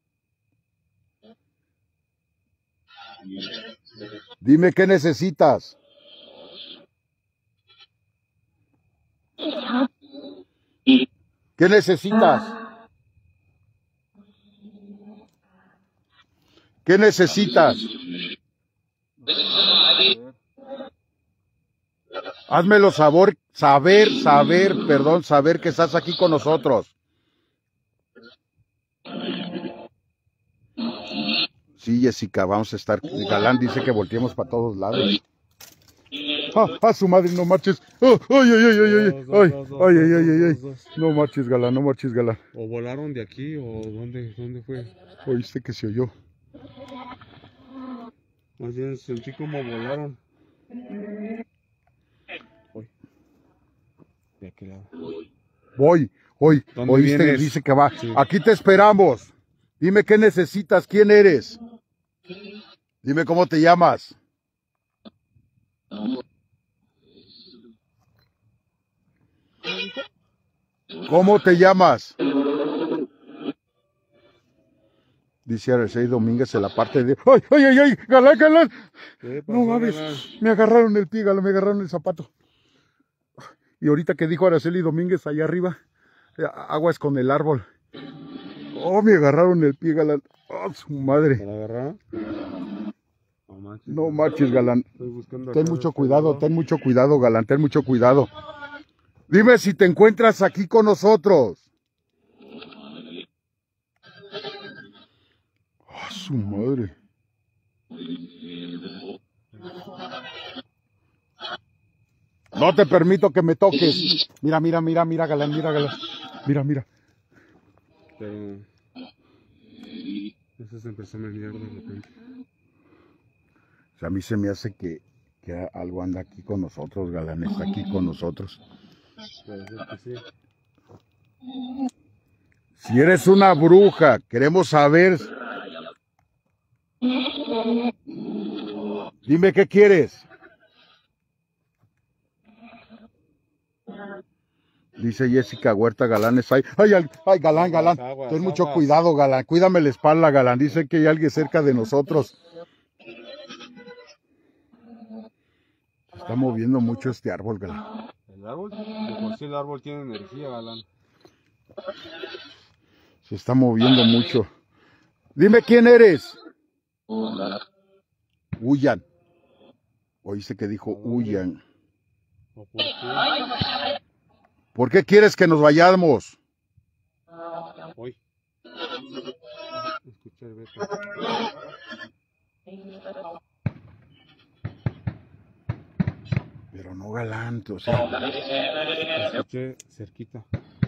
Dime qué necesitas. ¿Qué necesitas? ¿Qué necesitas? Házmelo saber, saber, saber, perdón, saber que estás aquí con nosotros. Sí, Jessica, vamos a estar. Galán dice que volteemos para todos lados. Ah, ah, su madre, no marches. Oh, ay, ay, ay, ay, ay, Dos, dos, ay, dos, dos, ay, dos, ay, ay, ay, dos, dos. no marches, Galán, no marches, Galán. ¿O volaron de aquí o dónde, dónde fue? Oíste que se oyó. Más bien sentí como volaron. Uy. ¿De aquel lado? Voy, hoy, ¿Dónde oíste, vienes? dice que va. Sí. Aquí te esperamos. Dime qué necesitas, quién eres. Dime cómo te llamas. ¿Cómo te llamas? Dice Araceli Domínguez en la parte de... ¡Ay, ay, ay, ay! ¡Galán, galán! ¿Qué pasó, No mames, Galán? me agarraron el pie, galán, me agarraron el zapato. Y ahorita que dijo Araceli Domínguez allá arriba, eh, aguas con el árbol. Oh, me agarraron el pie, galán. Oh, su ¿Me madre. la agarraron? No manches. No marches, galán. Estoy buscando Ten acá mucho de este cuidado, lado. ten mucho cuidado, galán, ten mucho cuidado. Dime si te encuentras aquí con nosotros. Oh, su madre. No te permito que me toques. Mira, mira, mira, mira, galán, mira, galán. Mira, mira. Pero Eso se empezó a menear de repente. O sea, a mí se me hace que, que algo anda aquí con nosotros, Galán, está aquí con nosotros. Puede ser que sí. Si eres una bruja, queremos saber. Dime qué quieres. Dice Jessica Huerta, Galán es ahí. Ay, ay, ay, Galán, Galán. Aguas, Ten mucho aguas. cuidado, Galán. Cuídame la espalda, Galán. Dice que hay alguien cerca de nosotros. Se está moviendo mucho este árbol, Galán. ¿El árbol? De por sí el árbol tiene energía, Galán. Se está moviendo mucho. Dime quién eres. Huyan. Oíste que dijo huyan. ¿O por qué? ¿Por qué quieres que nos vayamos? Hoy. Escuché el Beto. Pero no galante, o sea. Escuché cerquita.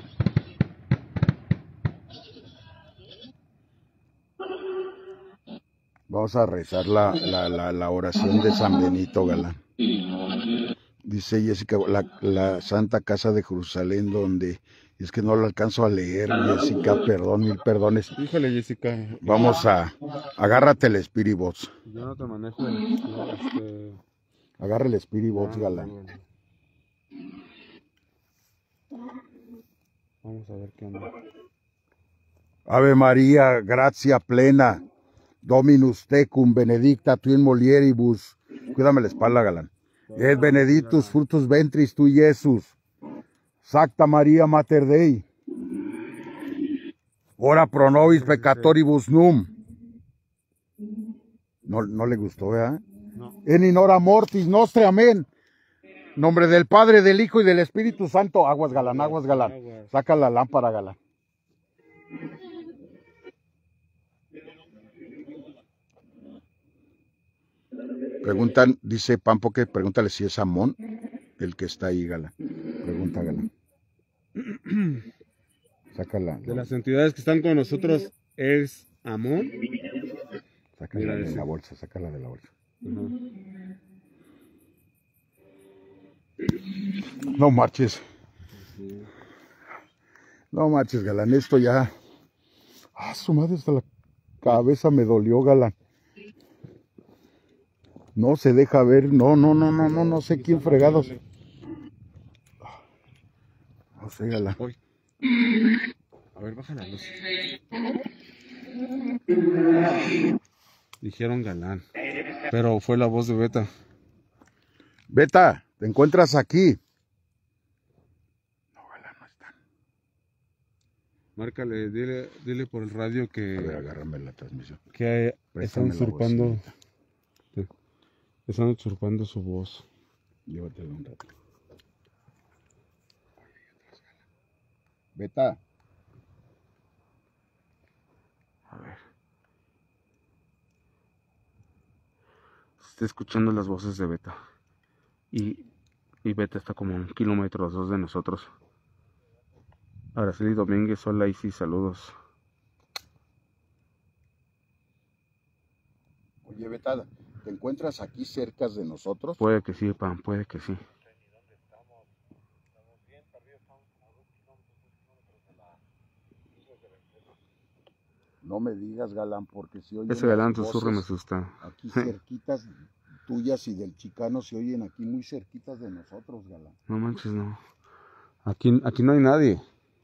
Vamos a rezar la, la, la, la oración de San Benito, Galán. Dice Jessica, la, la Santa Casa de Jerusalén, donde es que no lo alcanzo a leer, Jessica, perdón, mil perdones. Híjole, Jessica. Vamos a, agárrate el Spirit Box. Yo no te manejo el, no, este... Agarra el Spirit Box, Ah, Galán. bueno. Vamos a ver qué onda. Ave María, gracia plena, Dominus tecum, benedicta tu in mulieribus. Cuídame la espalda, Galán. Et benedictus fructus ventris tu, Jesús. Sacta María Mater Dei. Ora pro nobis peccatoribus num. No, no le gustó, ¿verdad? No. En in hora mortis nostre, amén. Nombre del Padre, del Hijo y del Espíritu Santo. Aguas, Galán, aguas, Galán. Saca la lámpara, Galán. Preguntan, dice Pampo que pregúntale si es Amón el que está ahí, Galán. Pregunta, Galán. Sácala. De las entidades que están con nosotros es Amón. Sácala Mira de ese. la bolsa, sácala de la bolsa. Ajá. No marches. Sí. No marches, Galán. Esto ya. Ah, su madre, hasta la cabeza me dolió, Galán. No se deja ver. No, no, no, no, no, no sé quién fregados. No sé, Galán. Hoy. A ver, baja la luz. Dijeron Galán. Pero fue la voz de Beta. Beta, te encuentras aquí. No, Galán, no están. Márcale, dile, dile por el radio A ver, que, agárrame la transmisión. que están Préstame la usurpando, bocinita. están usurpando su voz. Llévatelo un rato. Beta. A ver. Está escuchando las voces de Beta. Y, y Beta está como a un kilómetro o dos de nosotros. Araceli Domínguez, hola Isis, saludos. Oye, Beta, ¿te encuentras aquí cerca de nosotros? Puede que sí, Pam, puede que sí. No me digas, Galán, porque si oyen Ese Galán las susurro me voces asusta. aquí cerquitas tuyas y del Chicano se oyen aquí muy cerquitas de nosotros, Galán. No manches, no. Aquí, aquí no hay nadie.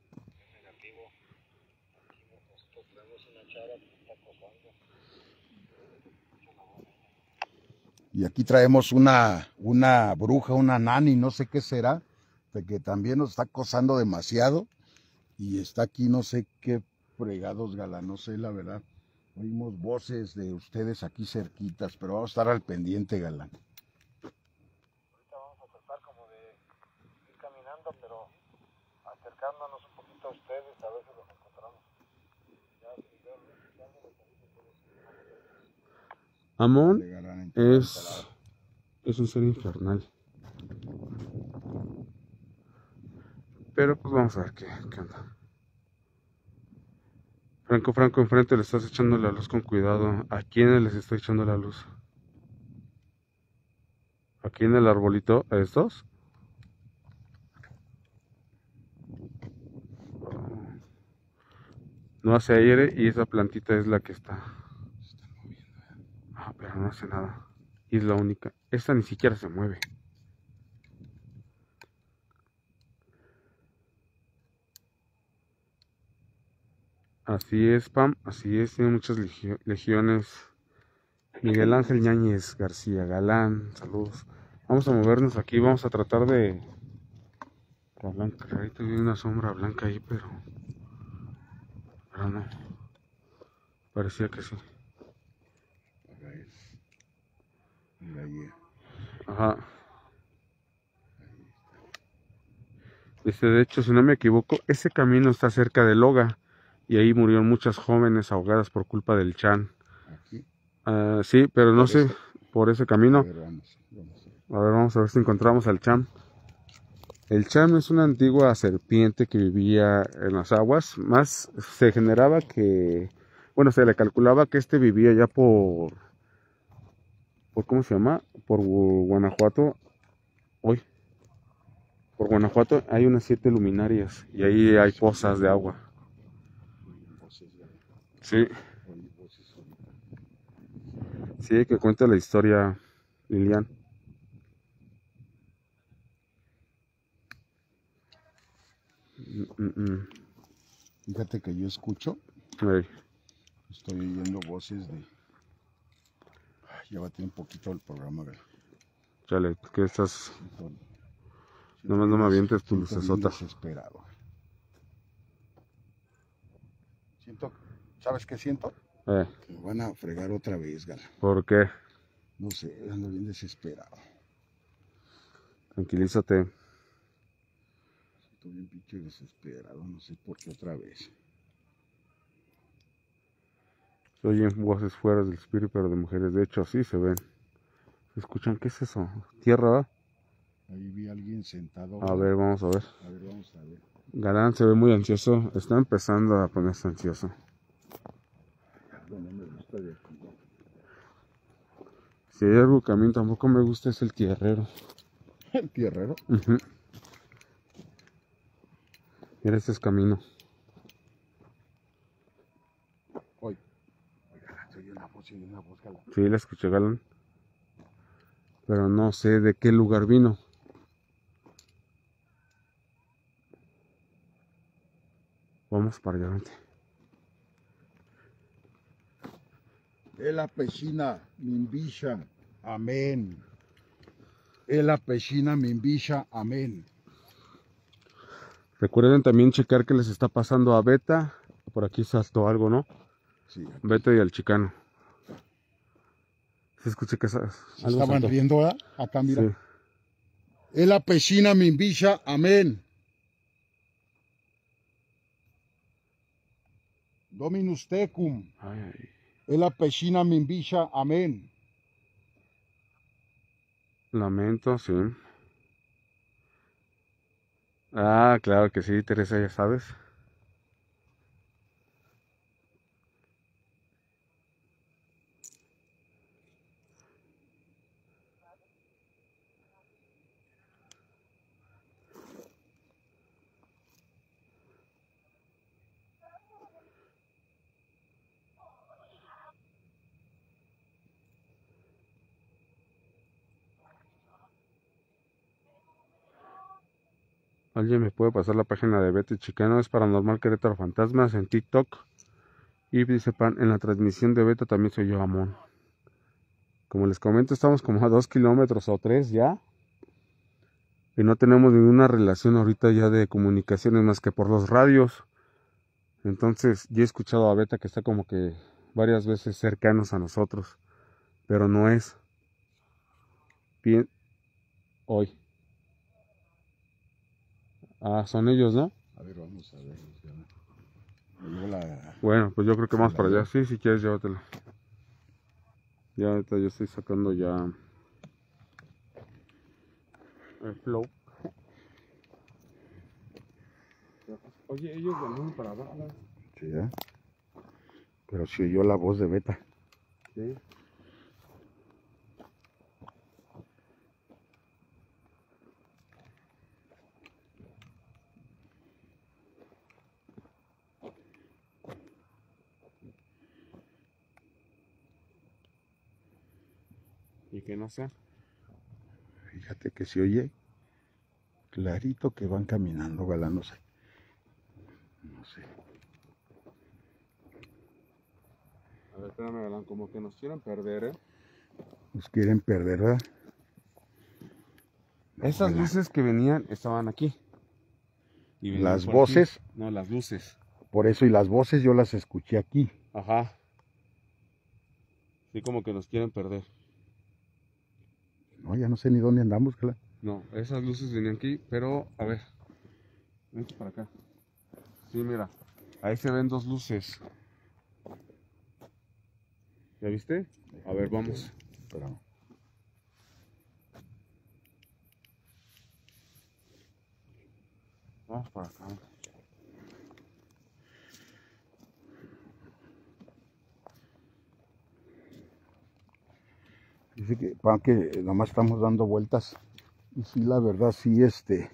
Y aquí traemos una, una bruja, una nani, no sé qué será, de que también nos está acosando demasiado. Y está aquí, no sé qué fregados, Galán, no sé la verdad. Oímos voces de ustedes aquí cerquitas, pero vamos a estar al pendiente, Galán. Ahorita vamos a tratar como de ir caminando, pero acercándonos un poquito a ustedes, a ver si los encontramos. Ya, si veo, si algo les avisa, pues, Amón Galán, en toda es, la es un ser infernal. Pero pues vamos a ver qué, qué onda. Franco, Franco, enfrente le estás echando la luz con cuidado. ¿A quiénes les estoy echando la luz? ¿Aquí en el arbolito? ¿A estos? No hace aire y esa plantita es la que está. Ah, pero no hace nada. Y es la única. Esta ni siquiera se mueve. Así es, Pam. Así es. Tiene muchas legio- legiones. Miguel Ángel Ñañez García Galán. Saludos. Vamos a movernos aquí. Vamos a tratar de... La blanca. Ahorita vi una sombra blanca ahí, pero... Pero no. Parecía que sí. Acá es. Mira ahí. Ajá. Este, de hecho, si no me equivoco, ese camino está cerca de Loga y ahí murieron muchas jóvenes ahogadas por culpa del Chan. Aquí. Uh, sí, pero no ¿Por sé, este? por ese camino. A ver, vamos, vamos a ver. A ver, vamos a ver si encontramos al Chan. El Chan es una antigua serpiente que vivía en las aguas. Más se generaba que, bueno, se le calculaba que este vivía ya por, por ¿cómo se llama? Por Guanajuato. Hoy. Por Guanajuato hay unas siete luminarias y ahí hay pozas de agua. Sí. Sí, que cuenta la historia, Lilian. Mm, mm. Fíjate que yo escucho, Ey, estoy oyendo voces de... Ay, ya va a tener un poquito el programa, ¿verdad? chale, ¿qué estás? Siento- Nomás no me avientes tu siento bien lucesota. desesperado. Siento, ¿sabes qué siento? Eh, Que me van a fregar otra vez, gala. ¿por qué? No sé, ando bien desesperado. Tranquilízate. Estoy bien pinche desesperado, no sé por qué otra vez. Se oyen voces fuera del espíritu, pero de mujeres. De hecho, sí se ven. ¿Se escuchan? ¿Qué es eso? ¿Tierra? ¿Va? Ahí vi a alguien sentado. A ver, vamos a ver. A ver, vamos a ver. Galán se ve muy ansioso. Está empezando a ponerse ansioso. Algo no me gusta de aquí. Si hay algo que a mí tampoco me gusta es el tierrero. El tierrero. Ujú. Mira, este es camino. Hoy. Oiga, soy una voz, soy una voz, gala. Sí, la escuché, Galán. Pero no sé de qué lugar vino. Vamos para allá, vente. Ela pechina mimbisha, amén. Ela pechina mimbisha, amén. Recuerden también checar qué les está pasando a Beta. Por aquí saltó algo, ¿no? Sí, Beta y al chicano. Se escucha que sa- se algo estaban saltó. riendo, ¿verdad? Acá, mira. Sí. Ela pechina mimbisha, amén. Dominus tecum. Ay, ay. Ela pechina mimbisha, amén. Lamento, sí. Ah, claro que sí, Teresa, ya sabes. ¿Alguien me puede pasar la página de Betty Chicano? Es Paranormal Querétaro Fantasmas en TikTok. Y dice Pan, en la transmisión de Beta también soy yo, Amón. Como les comento, estamos como a dos kilómetros o tres ya. Y no tenemos ninguna relación ahorita ya de comunicaciones más que por los radios. Entonces, yo he escuchado a Beta que está como que varias veces cercanos a nosotros. Pero no es. Bien. Hoy. Ah, son ellos, ¿no? A ver, vamos a ver. Me llevo la... Bueno, pues yo creo que Sí, vamos la para allá. llevo. Sí, si quieres, llévatelo. Ya ahorita yo estoy sacando ya el flow. Oye, ellos venían para abajo. Sí, ¿eh? Pero se oyó la voz de Beta. Sí. Y que no sé. Fíjate que se oye clarito que van caminando, Galán, no sé. No sé. A ver, espérame, Galán, como que nos quieren perder, ¿eh? Nos quieren perder, ¿verdad? Esas Galán. luces que venían estaban aquí. Y venían Las por voces. aquí. No, las luces. Por eso, y las voces yo las escuché aquí. Ajá. Sí, como que nos quieren perder. No, ya no sé ni dónde andamos, Galán. No, esas luces venían aquí, pero a ver. Vente para acá. Sí, mira. Ahí se ven dos luces. ¿Ya viste? A ver, vamos. Pero Vamos para acá. dice que, pa, que nomás estamos dando vueltas. Y sí, la verdad, sí, este...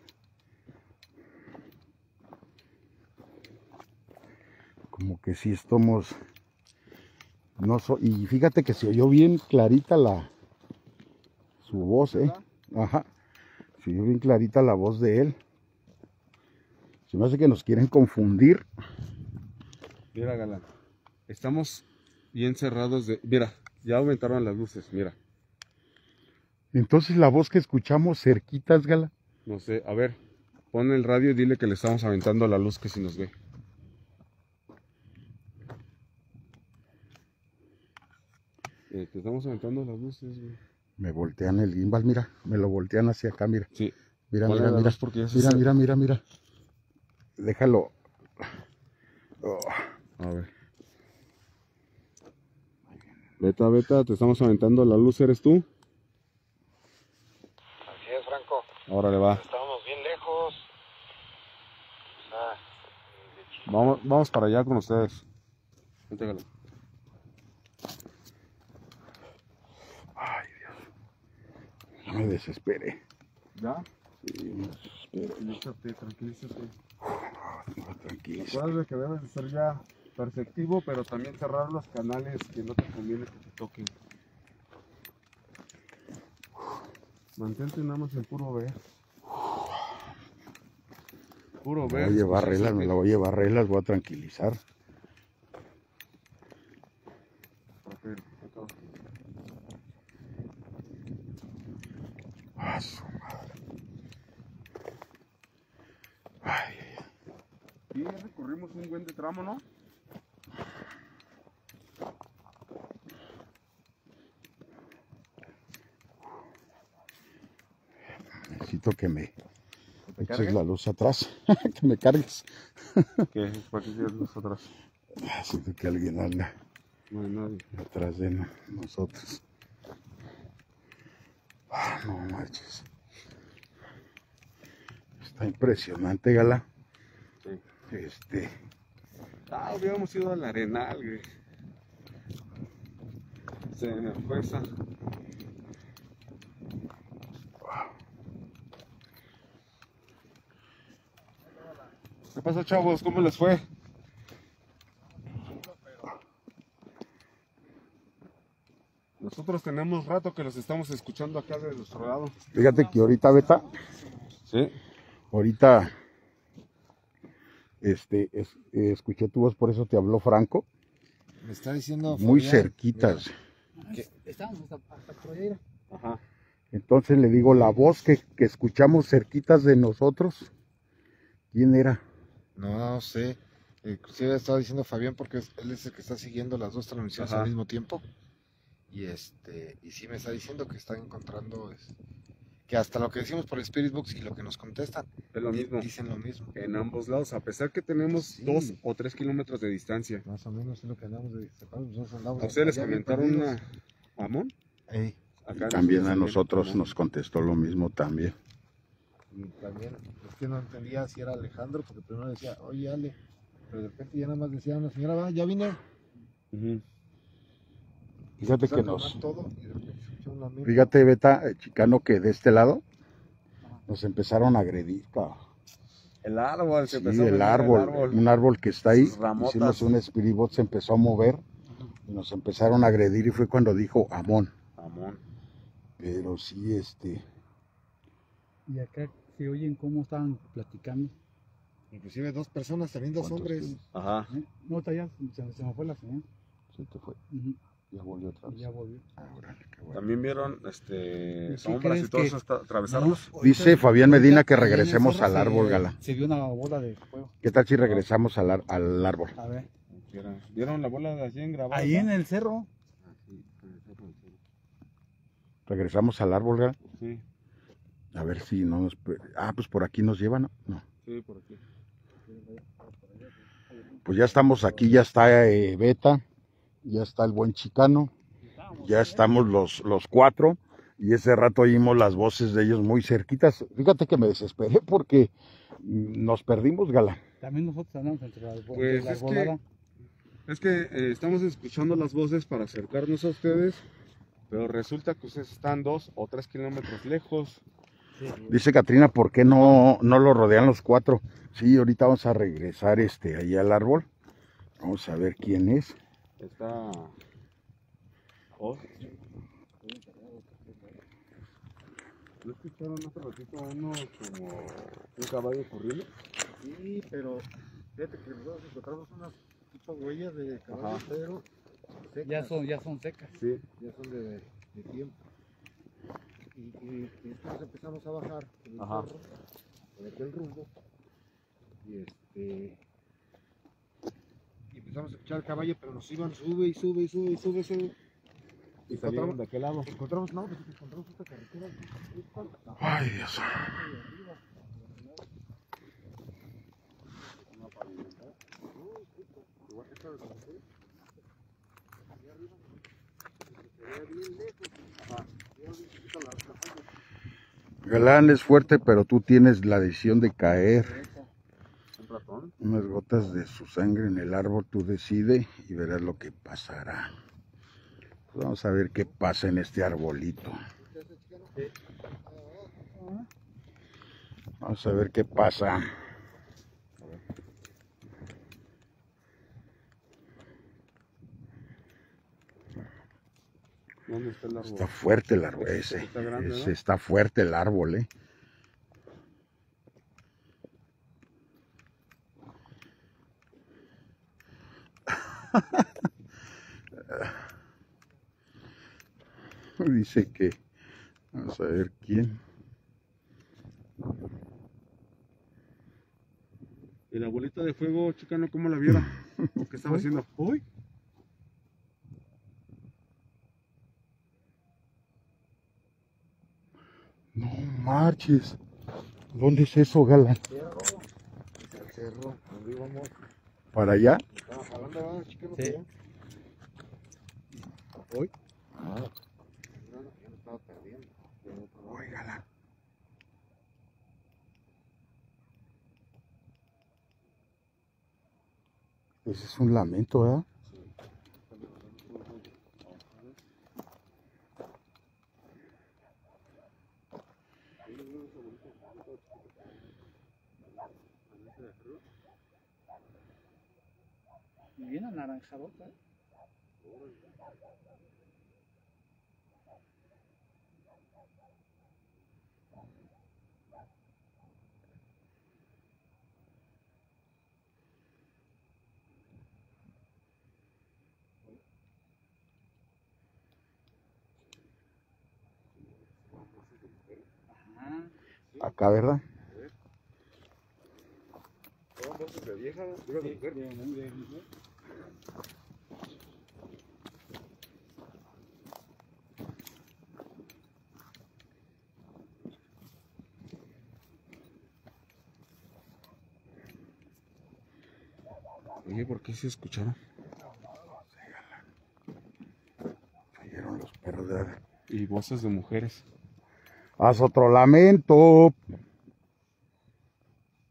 Como que sí estamos... No so, y fíjate que se oyó bien clarita la... Su voz, ¿eh? Ajá. Se oyó bien clarita la voz de él. Se me hace que nos quieren confundir. Mira, Galán. Estamos bien cerrados de... Mira, ya aumentaron las luces, mira. Entonces la voz que escuchamos cerquitas, Gala. No sé, a ver. Pon el radio y dile que le estamos aventando la luz que si nos ve. Eh, te estamos aventando las luces, güey. Me voltean el gimbal, mira. Me lo voltean hacia acá, mira. Sí. Mira, Ponle mira, la mira. luz porque ya se Mira, acerca. mira, mira, mira. Déjalo. Oh. A ver. Beta, Beta, te estamos aventando la luz, ¿eres tú? Así es, Franco. Ahora le va. Estábamos bien lejos. Ah, Vamos, vamos para allá con ustedes. Vente, Galán. Ay, Dios. Ya me desesperé. ¿Ya? Sí, me desesperé. Tranquilízate, tranquilízate. No, tranquilo. Recuerda que debe de ser ya perceptivo, pero también cerrar los canales que no te conviene que te toquen. Mantente nada más el puro ver. Puro Me ver. voy a llevar escuchar reglas, me la voy a llevar reglas, voy a tranquilizar. papel, acá. Ah, su madre. Ay, Y recorrimos un buen de tramo, ¿no? necesito que me ¿Que te eches cargue? la luz atrás, que me cargues. ¿Qué? ¿Para qué quieres luz atrás? Siento que alguien anda No hay nadie. atrás de no- nosotros. Ah, no manches. Está impresionante, Gala. Sí. Este, Ah, hubiéramos ido al Arenal, güey. Se me fue esa. ¿Qué pasa, chavos? ¿Cómo les fue? Nosotros tenemos rato que los estamos escuchando acá de nuestro lado. fíjate que ahorita, Beta, Sí. ahorita, este, es- eh, escuché tu voz, por eso te habló Franco. me está diciendo Muy Fabián, cerquitas. mira, Estábamos hasta, hasta por allá. Ajá. Entonces le digo, la voz que, que escuchamos cerquitas de nosotros, ¿quién era? No, no sé. Inclusive estaba diciendo Fabián porque es- él es el que está siguiendo las dos transmisiones Ajá. al mismo tiempo. Y este, y sí me está diciendo que están encontrando es- que hasta lo que decimos por Spirit Box y lo que nos contestan Es lo di- mismo. dicen lo mismo. En ambos lados, a pesar que tenemos Sí. dos o tres kilómetros de distancia. Más o menos es lo que andamos de nosotros andamos ¿A ustedes les allá bien comentaron perdidos. una Amón? Ey, Acá También a también, nosotros Amón. nos contestó lo mismo también. y también es que no entendía si era Alejandro porque primero decía, oye Ale, pero de repente ya nada más decía una señora, va, ya vine. Ujú. Fíjate Empezó que a temblar nos... todo y de repente se escuchó un lamento. Fíjate, Beta, eh, Chicano, que de este lado nos empezaron a agredir, cabrón. El árbol, se Sí, empezó a el mover árbol, un árbol que está ahí, Sus ramotas. hicimos un spirit box, se empezó a mover y nos empezaron a agredir y fue cuando dijo Amón. Amón. Pero sí, este, Y acá se oyen cómo estaban platicando. Inclusive dos personas, también dos ¿cuántos hombres. tienes? Ajá. ¿eh? No, está ya, se, se me fue la señal. Se te fue, Ujú. ya volvió otra Y vez. ya volvió. Ah, órale, qué bueno. También vieron este ¿Y qué sombras y crees todo que- eso hasta atravesarlos. No, Dice ahorita- Fabián Medina ahorita que ahí en el regresemos cerro al se- árbol, Gala. Se vio una bola de fuego. ¿Qué tal si regresamos al, ar- al árbol? A ver. ¿Vieron la bola de allí en grabada? Ahí en el cerro. Regresamos al árbol, Gala. Sí, A ver si no nos... Ah, pues por aquí nos llevan, ¿no? No. sí, por aquí. Pues ya estamos aquí, ya está eh, Beta, ya está el buen Chicano, ya estamos los, los cuatro y ese rato oímos las voces de ellos muy cerquitas. Fíjate que me desesperé porque mm, nos perdimos, Gala. También nosotros andamos entre la, entre Pues la es que- arbolada. Es que eh, estamos escuchando las voces para acercarnos a ustedes, pero resulta que ustedes están dos o tres kilómetros lejos. Dice Katrina, ¿por qué no, no lo rodean los cuatro? Sí, ahorita vamos a regresar este, ahí al árbol. Vamos a ver quién es. Está... Oh. ¿No escucharon hace ratito uno como un caballo corriendo? Sí, pero fíjate que nosotros encontramos unas tipo huellas de caballo, Ajá. pero secas, Ya son, ya son secas. Sí. ya son de, de tiempo. Y, y, y entonces empezamos a bajar por el Ajá. cerro, por aquel rumbo, y este y empezamos a escuchar el caballo, pero nos iban, sube y sube y sube y sube, sube. Y salieron de aquel lado. Encontramos, no, pues encontramos esta carretera. Ay, Dios. Galán es fuerte, pero tú tienes la decisión de caer. Un ratón. Unas gotas de su sangre en el árbol, tú decide y verás lo que pasará. Pues vamos a ver qué pasa en este arbolito. Vamos a ver qué pasa. ¿Dónde está el árbol? Está fuerte el árbol ese. Está grande, Ese ¿no? está fuerte el árbol, ¿eh? Dice que... Vamos a ver quién. ¿Y la bolita de fuego, Chicano, cómo la vieron? ¿Qué estaba haciendo? Uy. No marches. ¿Dónde es eso, Galán? El cerro, donde íbamos, ¿Para allá? estaba jalando, ¿verdad, chicano? Sí. Hoy. Ah, ya me estaba perdiendo. Ay, Galán. Ese es un lamento, ¿verdad? Bien anaranjadota. ¿eh? Ajá. Acá, ¿verdad? Son voces de vieja, digo, de mujer. De- de- de mujer. Oye, ¿por qué se escucharon? Cayeron los perros de... Y voces de mujeres. Haz otro lamento.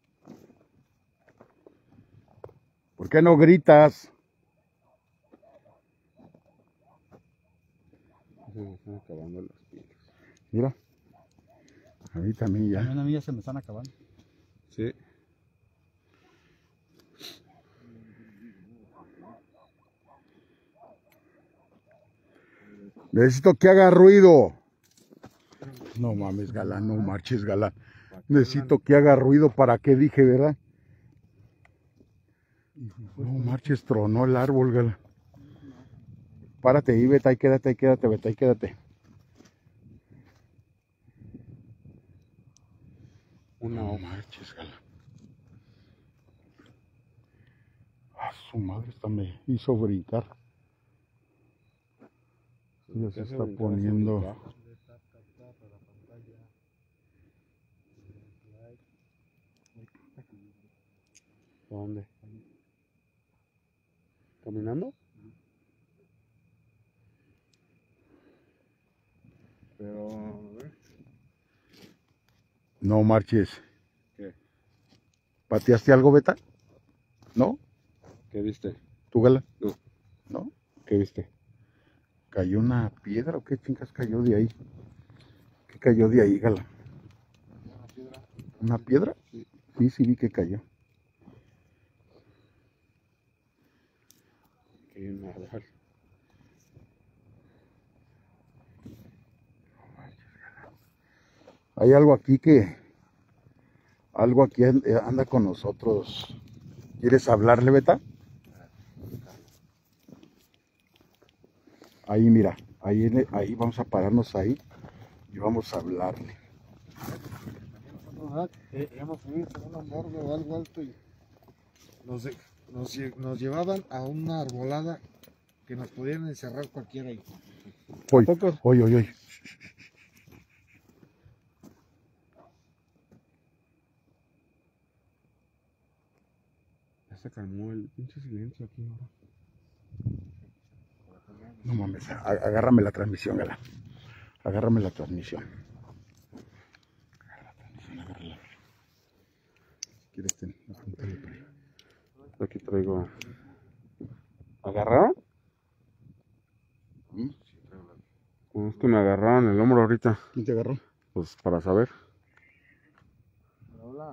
¿Por qué no gritas? Están acabando las pilas. Mira. A mí también ya. También a mí ya se me están acabando. Sí. Necesito que haga ruido. No mames, Galán, no marches, Galán. Necesito que haga ruido. ¿Para qué dije, verdad? No marches, tronó el árbol, Galán. Párate ahí, vete ahí, quédate ahí, quédate, vete ahí, quédate. Una No hoja. marches, Galán. Ah, su madre, esta me hizo brincar. Ya se está poniendo. ¿Dónde? ¿Caminando? Pero, a ver. No marches. ¿Qué? ¿Pateaste algo, Beta? ¿No? ¿Qué viste? ¿Tú, Galán? No. ¿No? ¿Qué viste? ¿Cayó una piedra o qué chingas cayó de ahí? ¿Qué cayó de ahí, Galán? ¿Una piedra? ¿Una piedra? Sí. Sí, sí vi que cayó. Que hay un árbol. Hay algo aquí que... Algo aquí an- eh, anda con nosotros. ¿Quieres hablarle, Beta? Ahí, mira. Ahí, en el- ahí vamos a pararnos ahí. Y vamos a hablarle. Eh, hemos subido con una morgue o algo alto y nos, de- nos, lle- nos llevaban a una arbolada que nos podían encerrar cualquiera ahí. Hoy, poco? hoy, hoy, hoy. Ya se calmó el pinche silencio aquí ahora. No mames, a- agárrame la transmisión, Gala. Agárrame la transmisión. Agarra la transmisión, agárrala. Si quieres, ten, apúntale por ahí. Aquí traigo. ¿Agarraron? ¿Mm? Pues es que me agarraron el hombro ahorita. ¿Quién te agarró? Pues para saber. Hola.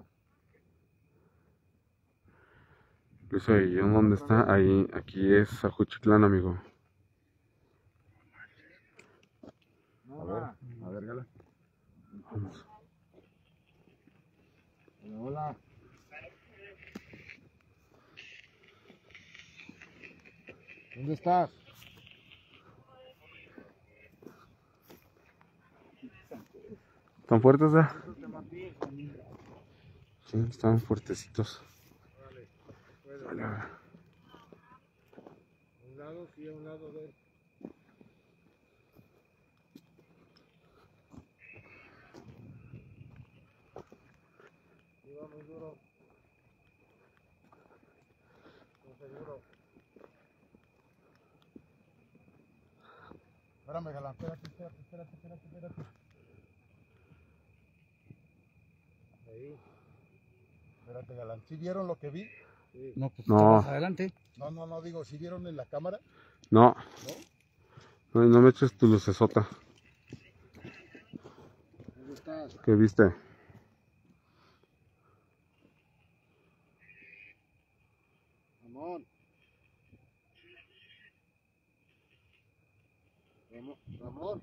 Luis Aguillón, ¿dónde está? Ahí, aquí es Ajuchitlán, amigo. A ver, a ver, Gala. Vamos. Hola. ¿Dónde estás? ¿Están fuertes, eh? Sí, están fuertecitos. Vale, a ver. A un lado, sí, a un lado de él. Sí, va muy duro. No seguro. Espérame, Galán, espérate, espérate, espérate, espérate, espérate. Ahí. Espérate, Galán. ¿Sí vieron lo que vi? Sí. No, pues No. más adelante. No, no, no, digo, ¿sí vieron en la cámara? No. No, no me eches tu lucesota. ¿Dónde estás? ¿Qué viste? Ramón. Ramón. Ramón.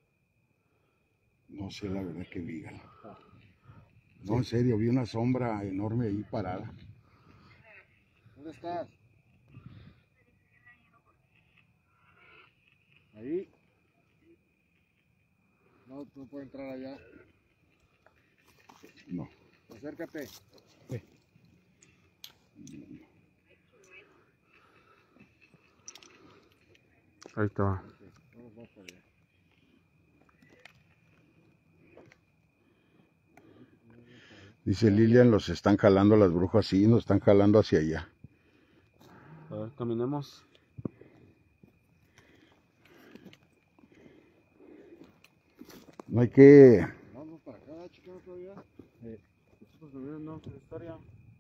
No sé la verdad que vi, Gala. No, en serio, vi una sombra enorme ahí parada. ¿Dónde estás? Ahí. No, no puedo entrar allá. No. Acércate. Ahí está. Vamos, vamos para allá. Dice Lilian, los están jalando las brujas, sí, nos están jalando hacia allá. A ver, caminemos. No hay que... Vamos para acá, chica, todavía. Nosotros también no, qué historia.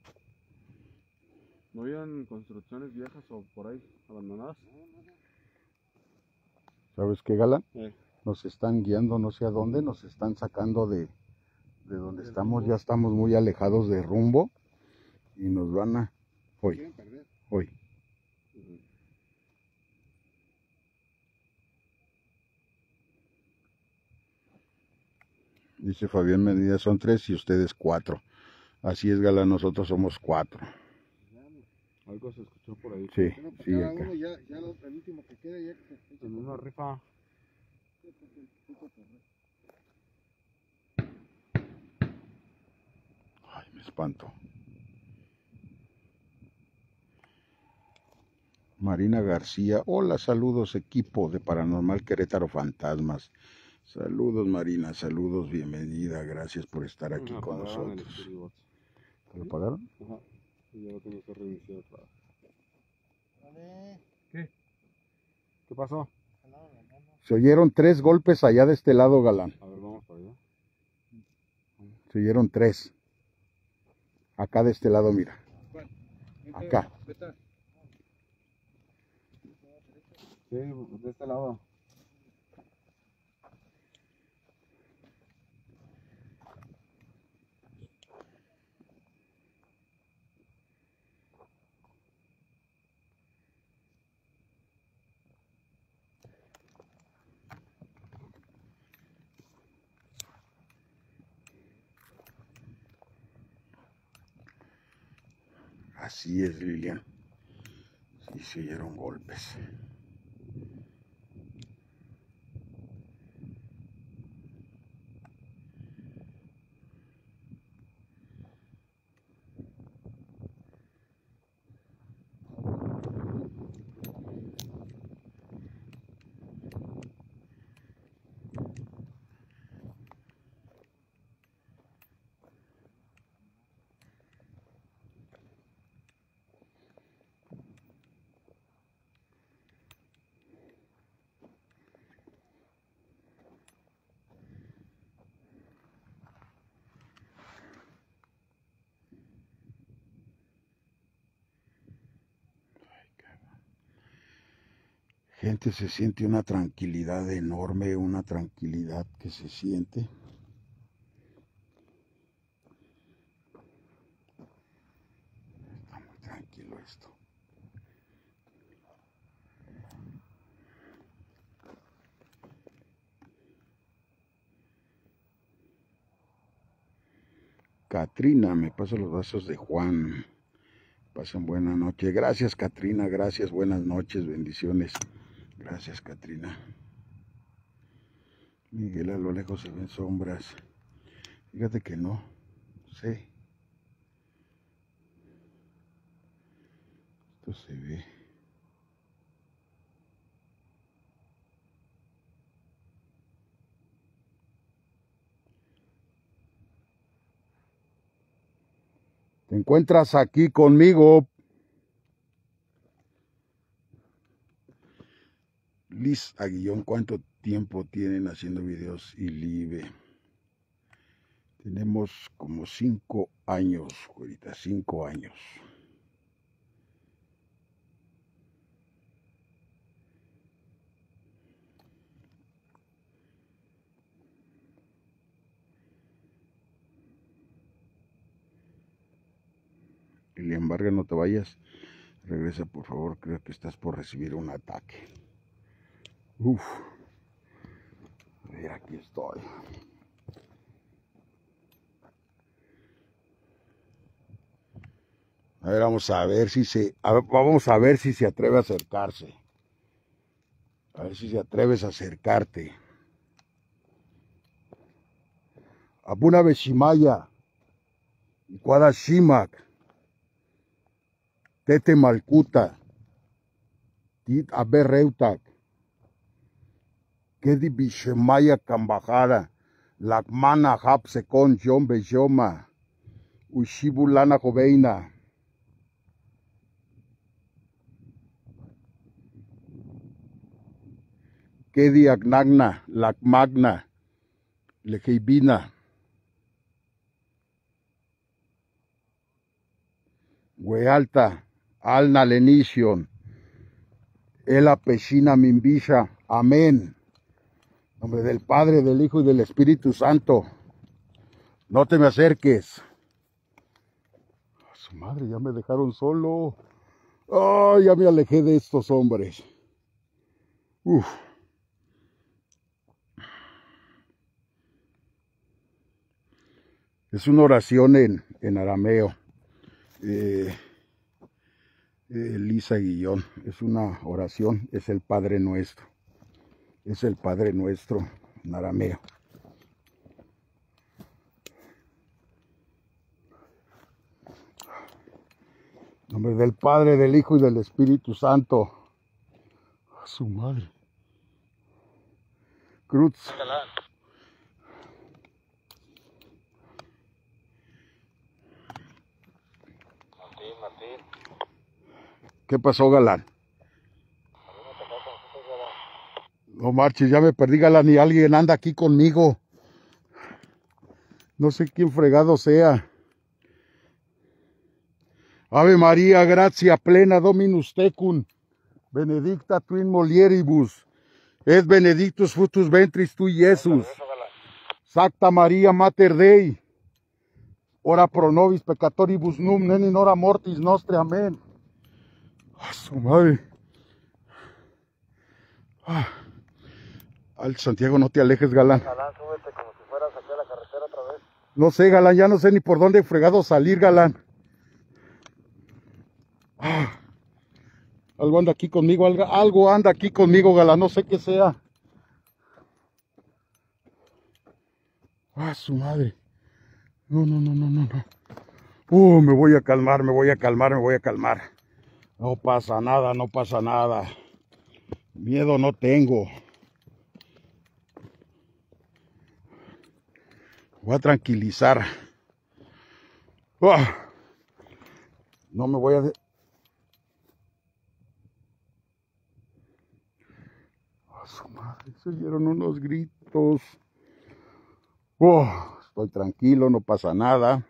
¿No habían construcciones viejas o por ahí abandonadas? ¿Sabes qué, Gala? Eh. nos están guiando no sé a dónde, nos están sacando de, de donde estamos, ya estamos muy alejados de rumbo y nos van a... Hoy, hoy. Dice Fabián Medina, son tres y ustedes cuatro. Así es, Gala, nosotros somos cuatro. Algo se escuchó por ahí. Sí, Bueno, pues sí, cada acá. uno ya, ya lo, el último que quede ya que se En una rifa. Ay, me espanto. Marina García, hola, saludos equipo de Paranormal Querétaro Fantasmas. Saludos Marina, saludos, bienvenida, gracias por estar aquí Me con apagaron el nosotros. Xbox. ¿Te lo pagaron? Ajá. Y ya lo tengo que reiniciar otra vez. Vale. ¿Qué? ¿Qué pasó? Se oyeron tres golpes allá de este lado, Galán. A ver, vamos para allá. Se oyeron tres. Acá de este lado, mira. ¿Cuál? Acá. Vete. Sí, de este lado. Así es, Lilian. Sí, se oyeron golpes. Gente, se siente una tranquilidad enorme, una tranquilidad que se siente. Está muy tranquilo esto. Catrina, me pasa los vasos de Juan. Pasen buena noche. Gracias, Catrina, gracias, buenas noches, bendiciones. Gracias, Catrina. Miguel, a lo lejos se ven sombras. Fíjate que no. Sí. Esto se ve. Te encuentras aquí conmigo. Liz Aguillón, ¿cuánto tiempo tienen haciendo videos y live? Tenemos como cinco años, ahorita cinco años. Y le embarga, no te vayas. Regresa, por favor, creo que estás por recibir un ataque. Uf. A ver, aquí estoy. A ver, vamos a ver si se, a ver, vamos a ver si se atreve a acercarse. A ver si se atreves a acercarte. Abuna Beshimaya, Ikuada Shimak, Tete Malkuta, Tit Aberreutak, Kedi Bishemaya Kambajara, Lakmana Hapsekon John Bejoma, Ushibulana Joveina. Kedi Agnagna, Lakmagna, Lejeibina. Huealta, Alna Lenision, Ela Peshina Mimbisha, Amén. En nombre del Padre, del Hijo y del Espíritu Santo. No te me acerques. A su madre, ya me dejaron solo. Oh, ya me alejé de estos hombres. Uf. Es una oración en, en arameo. Eh, eh, Lisa Guillón. Es una oración. Es el Padre Nuestro. Es el Padre Nuestro en arameo. En nombre del Padre, del Hijo y del Espíritu Santo. A su madre. Cruz. ¿Qué pasó, Galán? No marches, ya me perdí, Galán, y alguien anda aquí conmigo. No sé quién fregado sea. Ave María, gracia plena, Dominus tecum, benedicta tu in mulieribus, et benedictus fructus ventris tui, Iesus. Sacta María, Mater Dei, ora pro nobis peccatoribus num, et in hora mortis nostre, amén. ¡A su madre! Ah. Al Santiago, no te alejes, Galán. Galán, súbete como si fueras aquí a la carretera otra vez. No sé, Galán, ya no sé ni por dónde fregado salir, Galán. Ah. Algo anda aquí conmigo, algo, algo anda aquí conmigo, Galán, no sé qué sea. Ah, su madre. No, no, no, no, no, no. Uh, me voy a calmar, me voy a calmar, me voy a calmar. No pasa nada, no pasa nada. Miedo no tengo. Voy a tranquilizar. Ah. No me voy a... De... Oh, su madre, se oyeron unos gritos. Oh, estoy tranquilo, no pasa nada.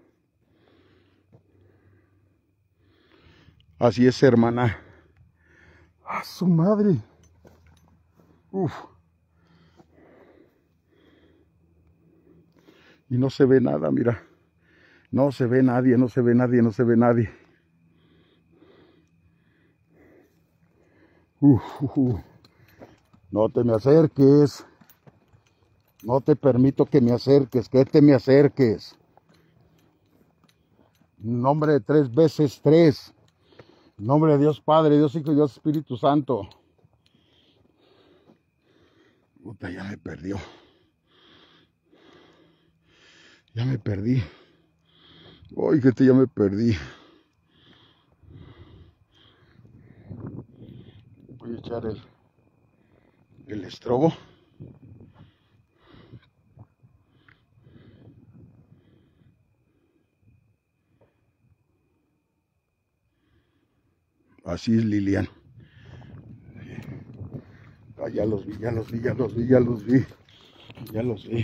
Así es, hermana. ¡Ah, su madre! Uf. Y no se ve nada, mira. No se ve nadie, no se ve nadie, no se ve nadie. Uf, uf, uf. No te me acerques. No te permito que me acerques, que te me acerques. En nombre de tres veces tres. En nombre de Dios Padre, Dios Hijo y Dios Espíritu Santo. Puta, ya me perdió. Ya me perdí. Ay, gente, ya me perdí. Voy a echar el, el estrobo. Así es, Lilian. Ah, ya los vi, ya los vi, ya los vi, ya los vi. Ya los vi.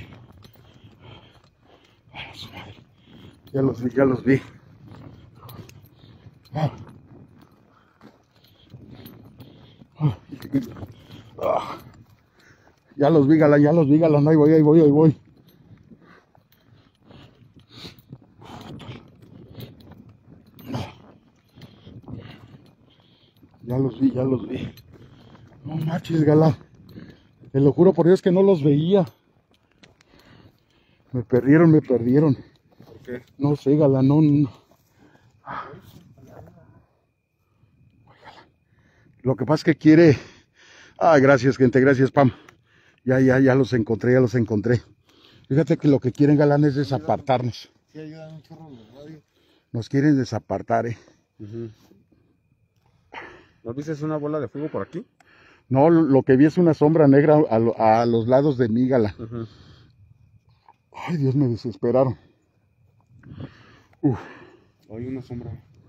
Ay, su madre. Ya los vi, ya los vi. Ah. Ah. Ah. Ya los vi, Galán, ya los vi, Galán. Ahí voy, ahí voy, ahí voy. Ya los vi, ya los vi. No manches, Galán. Te lo juro por Dios que no los veía. Me perdieron, me perdieron. ¿Por qué? No sé, Galán, no, no. Lo que pasa es que quiere... Ah, gracias, gente, gracias, Pam. Ya, ya, ya los encontré, ya los encontré. Fíjate que lo que quieren, Galán, es desapartarnos. Sí, ayudan un chorro los radios. Nos quieren desapartar, eh. Uh-huh. ¿No viste una bola de fuego por aquí? No, lo que vi es una sombra negra a, lo, a los lados de mí, Galán. Uh-huh. Ay, Dios, me desesperaron. Uf. Hay una sombra.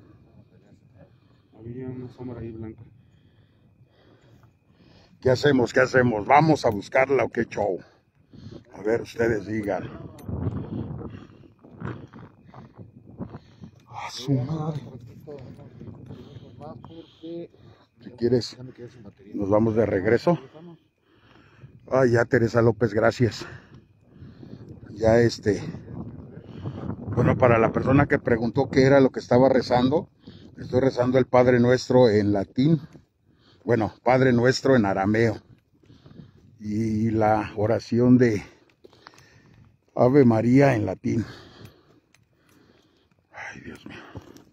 Había una sombra ahí blanca. ¿Qué hacemos? ¿Qué hacemos? ¿Vamos a buscarla o qué show? A ver, ustedes digan. Ah, su madre. Si quieres, nos vamos de regreso. Ay, ya Teresa López, gracias. Ya este, bueno, para la persona que preguntó qué era lo que estaba rezando, estoy rezando el Padre Nuestro en latín, bueno, Padre Nuestro en arameo, y la oración de Ave María en latín. Ay, Dios mío.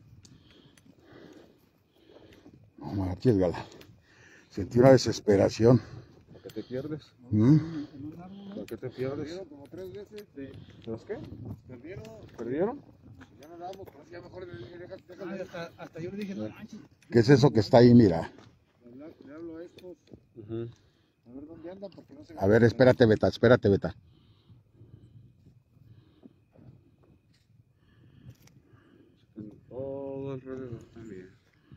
No marches, Gala. Sentí una desesperación. ¿Por qué te pierdes? ¿Mm? ¿Por qué te pierdes? Como tres veces. ¿Los qué? Perdieron. ¿Perdieron? Ya no damos, pero ya mejor déjate. Ay, hasta, hasta yo le dije, no manches. ¿Qué es eso que está ahí? Mira. Le hablo a estos. Uh-huh. A ver dónde andan, porque no se. A ver, espérate, Beta, espérate, Beta. Todo alrededor también.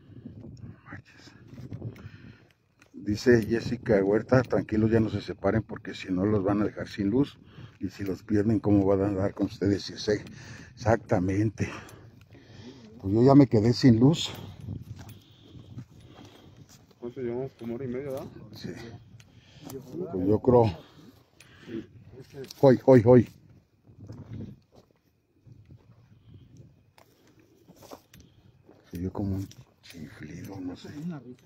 Dice Jessica Huerta, tranquilos, ya no se separen porque si no los van a dejar sin luz y si los pierden, ¿cómo van a andar con ustedes? Y sé, exactamente. Pues yo ya me quedé sin luz. ¿Cuánto llevamos? ¿Como hora y media, verdad? Sí. Pues yo creo. Hoy, hoy, hoy. Se dio como un chiflido, no sé.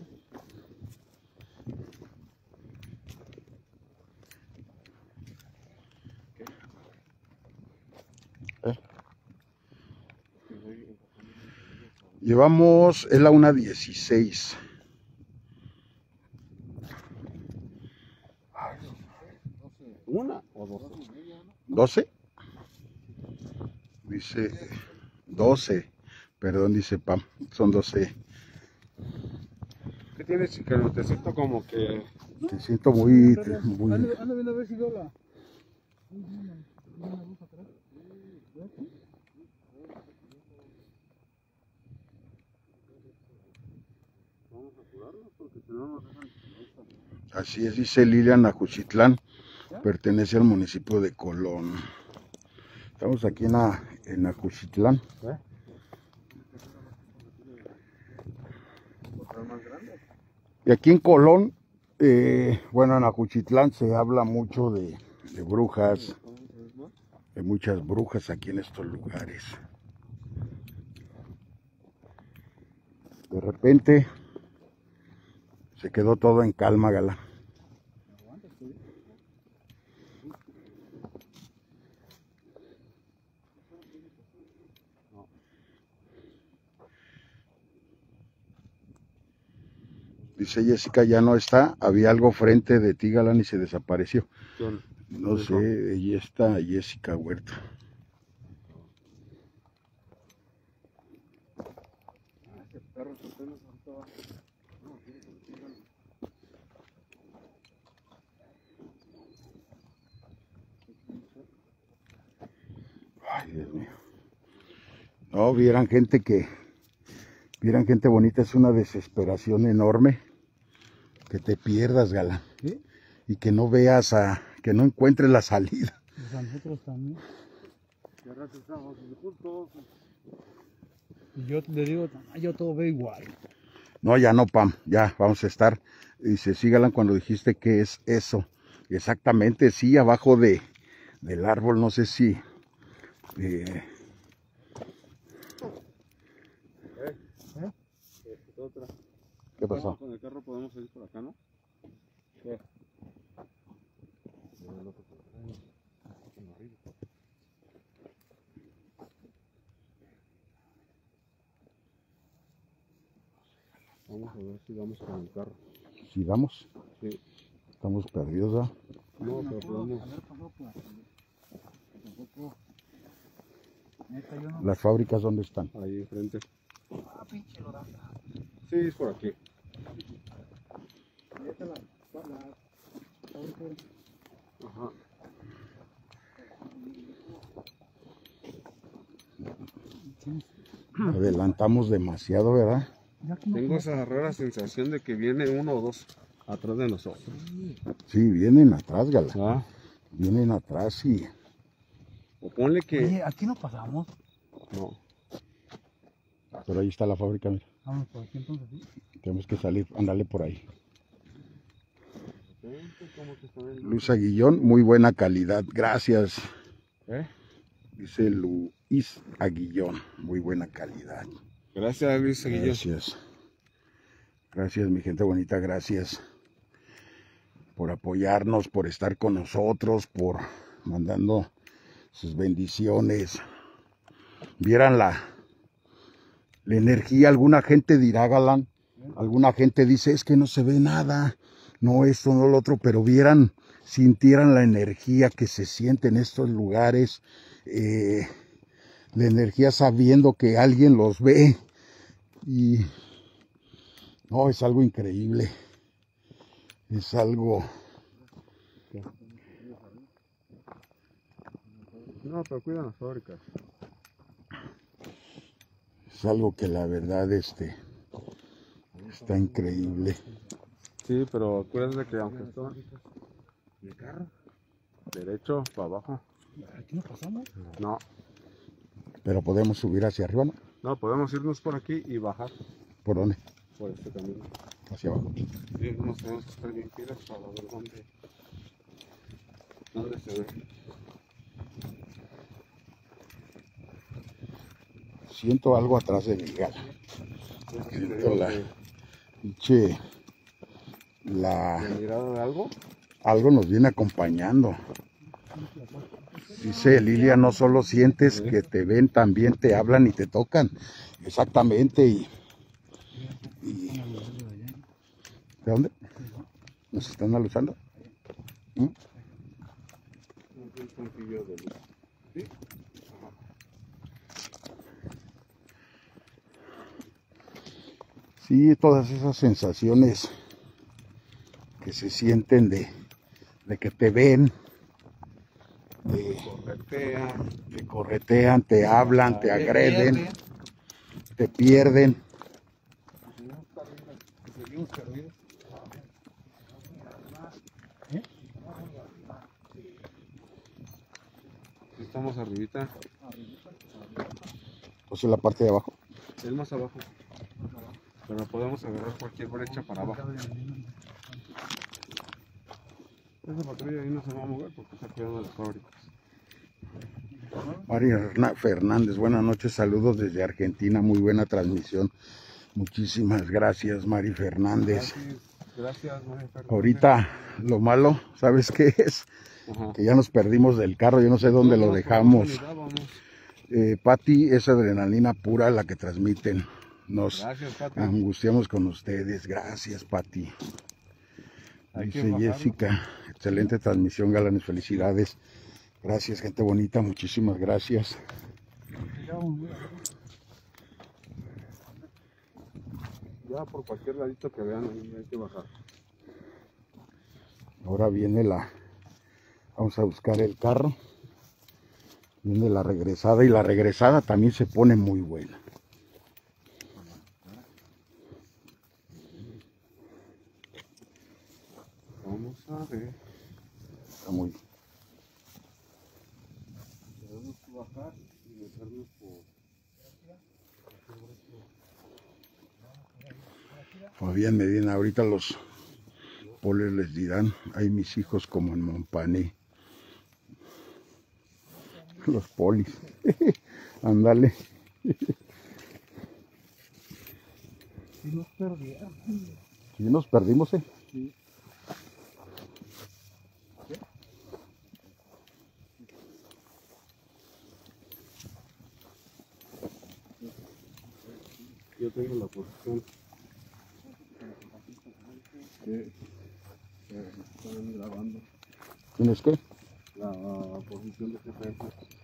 ¿Eh? Llevamos, es la una dieciséis. ¿Una o dos? ¿doce? Dice doce. Perdón, dice Pam. Son doce. ¿Qué tienes, chica? No te siento como que... Te siento muy... muy... Anda viendo a ver si veo la... Vamos a curarnos porque si no nos dejan... Así es, dice Lilian Ajuchitlán. Pertenece al municipio de Colón. Estamos aquí en, a, en Ajuchitlán. ¿Eh? Y aquí en Colón, eh, bueno, en Ajuchitlán se habla mucho de, de brujas, de muchas brujas aquí en estos lugares. De repente se quedó todo en calma, Gala. Dice Jessica, ya no está, había algo frente de ti, Galán, y se desapareció. ¿Quién? No sé, ella está Jessica Huerta. Ay, Dios mío. No, vieran gente que, vieran gente bonita, es una desesperación enorme que te pierdas, Galán. ¿Sí? Y que no veas a, que no encuentres la salida. Pues a nosotros también. Y yo le digo, "Ah, yo todo veo igual". No, ya no, Pam, ya vamos a estar. Dice, sí, Galán, cuando dijiste que es eso. Exactamente, sí, abajo de, del árbol, no sé si. Eh, Otra. ¿Qué pasó? Con el carro podemos ir por acá, ¿no? ¿Qué? Vamos a ver si vamos con el carro. ¿Sí damos? Sí. Estamos perdidos, ¿verdad? No, pero podemos... ¿Las fábricas dónde están? Ahí enfrente. Sí, es por aquí. Ajá. Adelantamos demasiado, ¿verdad? Tengo esa rara sensación de que viene uno o dos atrás de nosotros. Sí, vienen atrás, Gala. Ah. Vienen atrás y... O ponle que... Oye, aquí no pasamos. No. Pero ahí está la fábrica, mira. Vamos por aquí entonces, ¿sí? Tenemos que salir, andarle por ahí. Luis Aguillón, muy buena calidad, gracias. ¿Eh? Dice Luis Aguillón, muy buena calidad. Gracias, Luis Aguillón. Gracias. Gracias, mi gente bonita, gracias por apoyarnos, por estar con nosotros, por mandando sus bendiciones. Vieran la, la energía, alguna gente dirá, Galán, alguna gente dice, es que no se ve nada, no esto, no lo otro, pero vieran, sintieran la energía que se siente en estos lugares, eh, la energía sabiendo que alguien los ve, y no, es algo increíble, es algo... No, pero cuidan las fábricas. Es algo que la verdad este, está increíble. Sí, pero acuérdense que aunque está el carro derecho para abajo. ¿Aquí no pasamos? No, Pero podemos subir hacia arriba, ¿no? no, podemos irnos por aquí y bajar ¿Por dónde? por este camino. Hacia abajo. Sí, nos tenemos que estar bien pilas para ver dónde, dónde se ve. Siento algo atrás de mi gala. Siento la... Pinche... La... ¿La mirada de algo? Algo nos viene acompañando. Dice Lilia, no solo sientes que te ven, también te hablan y te tocan. Exactamente. Y, y... ¿De dónde? ¿Nos están alusando? ¿Mm? Un puntillo de luz. ¿Sí? Sí, todas esas sensaciones que se sienten de, de que te ven, de, Corretea. te corretean, te hablan, te agreden, te pierden. Seguimos perdidos. Estamos arribita. Pues en la parte de abajo. Es más abajo. Pero podemos agarrar cualquier brecha para abajo. Esa patrulla ahí no se va a mover porque está cuidando las fábricas. María Fernández, buenas noches, saludos desde Argentina, muy buena transmisión. Muchísimas gracias, Mari Fernández. Gracias, gracias, María Fernández. Ahorita lo malo, ¿sabes qué es? Ajá. Que ya nos perdimos del carro, yo no sé dónde No, lo no, dejamos. por ahí mirábamos. Eh, Pati, es adrenalina pura la que transmiten. Nos Gracias, Pati. angustiamos con ustedes. Gracias, Pati. Hay que Dice bajarlo. Jessica, excelente transmisión, galanes, felicidades. Gracias, gente bonita, muchísimas gracias. Ya por cualquier ladito que vean ahí hay que bajar. Ahora viene la... Vamos a buscar el carro. Viene la regresada y la regresada también se pone muy buena. Vamos a ver. Está muy... Tenemos que bajar y meternos por... Fabián Medina, ahorita los polis les dirán, hay mis hijos como en Montpané. Los polis. Ándale. Sí nos perdieron. Sí nos perdimos, eh. Sí. Yo tengo la posición que que están grabando. ¿Tienes qué? La posición de G P S.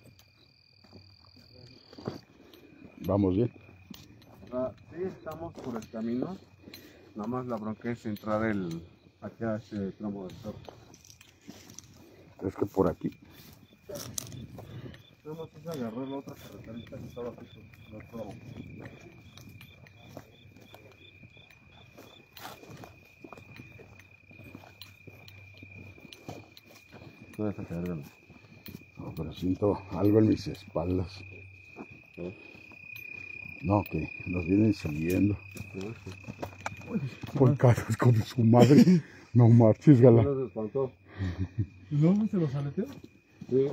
Vamos bien. Ah, sí, estamos por el camino. Nada más la bronca es entrar el, aquí a ese tramo del cerro. Es que por aquí. Nada más es agarrar la otra carreterita que estaba justo. No estaba. No deja caer de la... No, pero siento algo en mis espaldas. No, que nos vienen siguiendo. Por caras con su madre. No marches, Gala. No los espantó. ¿No se los aleteó? Sí.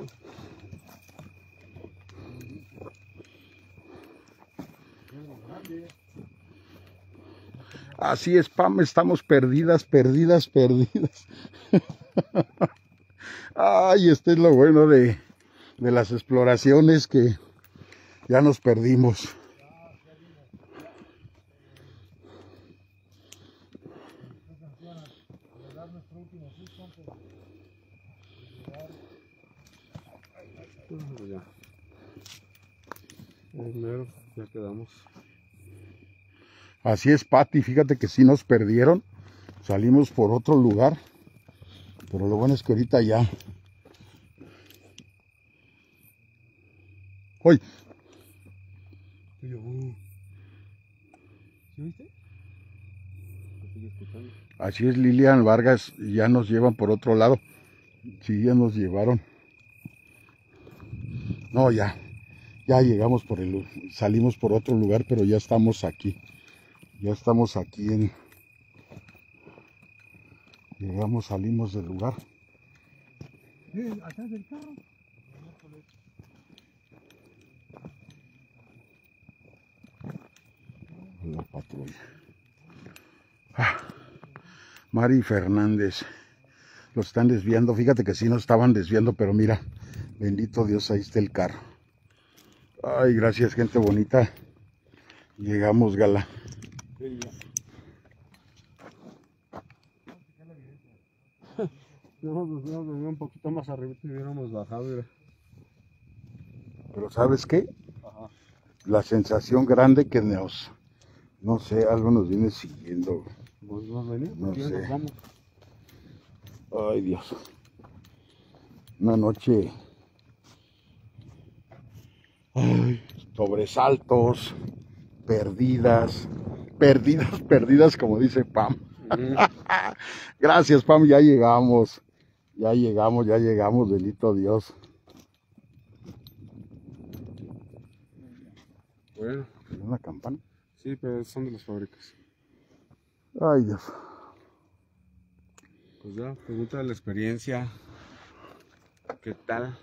Así es, Pam, estamos perdidas, perdidas, perdidas. Ay, este es lo bueno de, de las exploraciones, que ya nos perdimos. Ya. Primero, ya quedamos. Así es, Pati, fíjate que sí nos perdieron. Salimos por otro lugar, pero lo bueno es que ahorita ya. ¡Uy! ¿Sí viste? Sigue escuchando. Así es, Lilian Vargas, ya nos llevan por otro lado. Sí, ya nos llevaron. No, ya, ya llegamos por el, salimos por otro lugar, pero ya estamos aquí. Ya estamos aquí en, llegamos, salimos del lugar. Eh, atrás del carro. La patrulla. Ah, Mari Fernández, lo están desviando. Fíjate que sí nos estaban desviando, pero mira, bendito Dios, ahí está el carro. Ay, gracias, gente bonita. Llegamos, Gala. Sí, ya. No, pues no, un poquito más arriba y hubiéramos bajado. Mira. Pero ¿sabes qué? Ajá. La sensación grande que nos, no sé, algo nos viene siguiendo. Pues nos venimos, No ya sé. nos vamos. Ay, Dios. Una noche. Ay, sobresaltos, perdidas, perdidas, perdidas, como dice Pam. Mm. Gracias, Pam, ya llegamos. Ya llegamos, ya llegamos, bendito Dios. Bueno, ¿Es una campana? sí, pero son de las fábricas. Ay, Dios. Pues ya, pregunta de la experiencia. ¿Qué tal?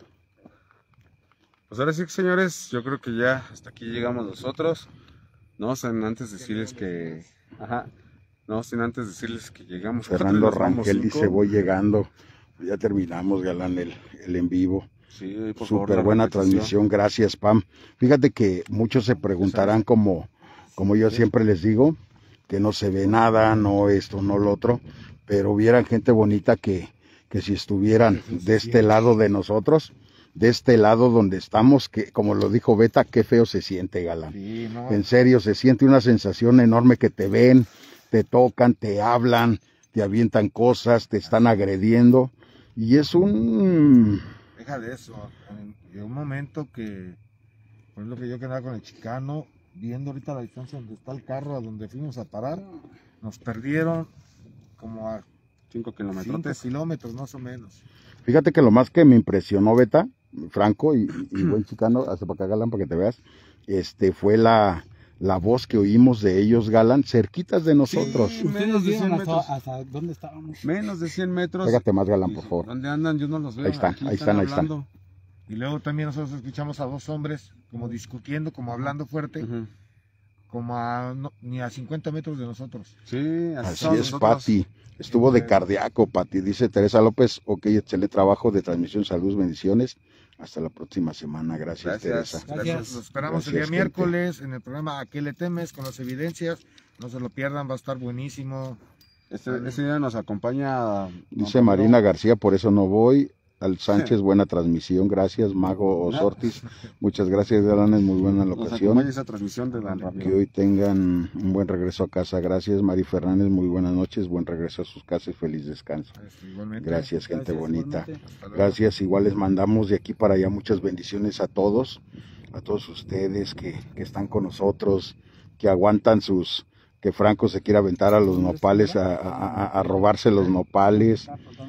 Pues ahora sí, señores, yo creo que ya hasta aquí llegamos nosotros. No sin antes decirles que... Ajá. No sin antes decirles que llegamos. Fernando cuatro y nos vamos Rangel cinco. dice, voy llegando. Ya terminamos, Galán, el, el en vivo. Sí, por favor, Súper la buena repetición. transmisión, gracias, Pam. Fíjate que muchos se preguntarán, como, como yo siempre les digo, que no se ve nada, no esto, no lo otro, pero vieran gente bonita que, que si estuvieran de este lado de nosotros, de este lado donde estamos, que como lo dijo Beta, qué feo se siente, Galán. Sí, no. En serio, se siente una sensación enorme, que te ven, te tocan, te hablan, te avientan cosas, te están agrediendo, y es un... Deja de eso. En un momento que, por lo que yo quedaba con el chicano, viendo ahorita la distancia donde está el carro, a donde fuimos a parar, nos perdieron como a Cinco kilómetros. cinco kilómetros más o menos. Fíjate que lo más que me impresionó, Beta, Franco y, y buen chicano, hasta para acá, Galán, para que te veas, este, fue la, la voz que oímos de ellos, Galán, cerquitas de nosotros. Sí, menos de cien hasta, metros. hasta dónde estábamos. Menos de cien metros. Pégate más, Galán, por favor. ¿Dónde andan? Yo no los veo. Ahí están, Aquí ahí están, ahí están. hablando. Y luego también nosotros escuchamos a dos hombres como discutiendo, como hablando fuerte, Ujú. como a no- ni a cincuenta metros de nosotros. Sí, así, Así estamos es, nosotros. Pati. Estuvo de cardíaco, Pati. Dice Teresa López, ok, excelente trabajo de transmisión, salud, bendiciones. Hasta la próxima semana. Gracias, Gracias. Teresa. Gracias. Los esperamos el Gracias, día gente. miércoles en el programa ¿A qué le temes? Con las evidencias. No se lo pierdan, va a estar buenísimo. Este, este día nos acompaña. Dice Don Marina Pablo. García, por eso no voy. Al Sánchez, buena transmisión, gracias. Mago Osortis, muchas gracias, Galán, es muy buena la Nos ocasión. acompaña esa transmisión de Dan Que Ramiro. hoy tengan un buen regreso a casa, gracias. Mari Fernández, muy buenas noches, buen regreso a sus casas, feliz descanso. Este, igualmente. Gracias, gente Gracias, bonita. igualmente. Hasta luego. Gracias, igual les mandamos de aquí para allá muchas bendiciones a todos, a todos ustedes que, que están con nosotros, que aguantan sus, que Franco se quiera aventar a los nopales, a, a- a- a robarse los nopales.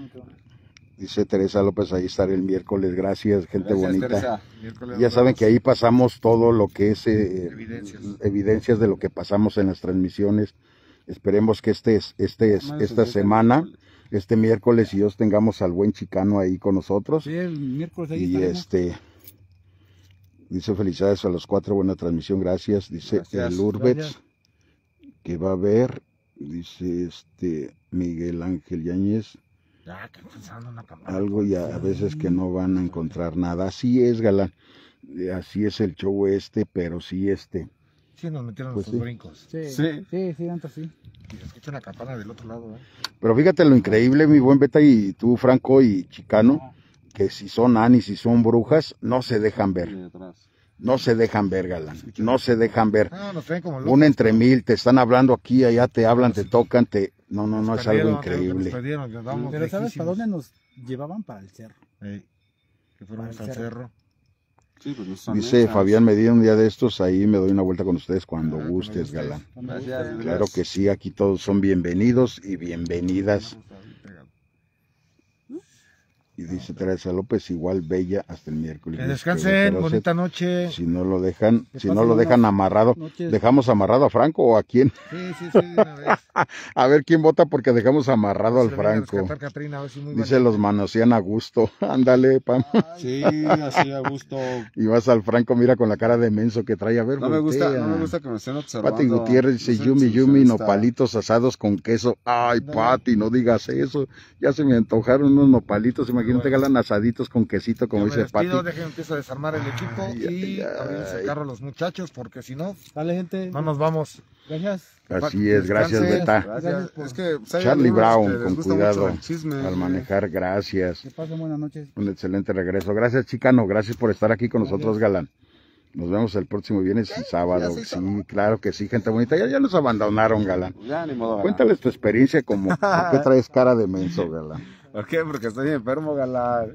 Dice Teresa López, ahí estaré el miércoles, gracias, gente Gracias, bonita. Teresa. Miércoles Ya nos saben vemos. que ahí pasamos todo lo que es eh, Evidencias. evidencias de lo que pasamos en las transmisiones. Esperemos que este, este, Más esta de semana miércoles. este miércoles y Dios tengamos al buen Chicano ahí con nosotros. Sí, el miércoles ahí Y estaremos. este, dice felicidades a los cuatro, buena transmisión, gracias. Dice Gracias, el Urbets, gracias. que va a ver, dice este Miguel Ángel Yáñez, Ya, que pensando en una campana. algo y a, a veces que no van a encontrar nada. Así es, galán, eh, así es el show este, pero sí este. Sí, nos metieron Pues nuestros sí. brincos. Sí, Sí. sí, sí, antes sí. Y se escucha una campana del otro lado, ¿eh? Pero fíjate lo increíble, mi buen Beta, y tú, Franco y Chicano, que si son anis, si son brujas, no se dejan ver. Y atrás. No se dejan ver, galán. No se dejan ver. Ah, nos traen como locos. Un entre mil, te están hablando aquí, allá te hablan, te tocan, te... No, no, Nos no, es perdieron, algo te digo que nos increíble. perdieron, nos damos Pero ¿sabes para lejísimos. dónde nos llevaban? Para el cerro. Ey, que fuéramos Para al el cerro. cerro. Sí, pues no son Dice esas. Fabián Medina, un día de estos, ahí me doy una vuelta con ustedes cuando Ah, cuando gustes, gustes. galán. Cuando Gracias. guste. Claro que sí, aquí todos son bienvenidos y bienvenidas. Y dice Teresa López, igual bella hasta el miércoles. Que Dios descansen, pero bonita noche. Si no lo dejan, Que si no pasen lo dejan buenas amarrado, noches. ¿dejamos amarrado a Franco o a quién? Sí, sí, sí, de una vez. A ver quién vota porque dejamos amarrado al Se lo viene a Franco. rescatar Catrina, a ver si muy Dice valiente. los manosean a gusto. Ándale, Pam. Sí, así a gusto. Y vas al Franco, mira con la cara de menso que trae. A ver, No me gusta, voltea. no me gusta que me estén observando. Pati Gutiérrez dice, No soy yumi, yumi, exhibicionista. nopalitos asados con queso. Ay, No. Pati, no digas eso. Ya se me antojaron unos nopalitos. Imagínate, Bueno. galan asaditos con quesito, como Yo me dice Pati. despido, dejen empiezo a desarmar el equipo Ay, y ay, abrimos el ay. carro a los muchachos, porque si no, Dale, gente. no nos vamos. Gracias. Así es, gracias, Descanse. Beta. Gracias. Gracias por- Es que pues, hay Charlie algunos Brown, que les con gusta cuidado mucho el chisme. al manejar, gracias. Que pasen buenas noches. Un excelente regreso. Gracias, Chicano, gracias por estar aquí con nosotros, galán. Nos vemos el próximo viernes y sábado. ya se Sí, claro que sí, gente bonita. Ya, ya nos abandonaron, galán. Ya, ni modo. galán. Cuéntales tu experiencia, como por qué traes cara de menso, galán. ¿Por qué? Porque estoy enfermo, galán.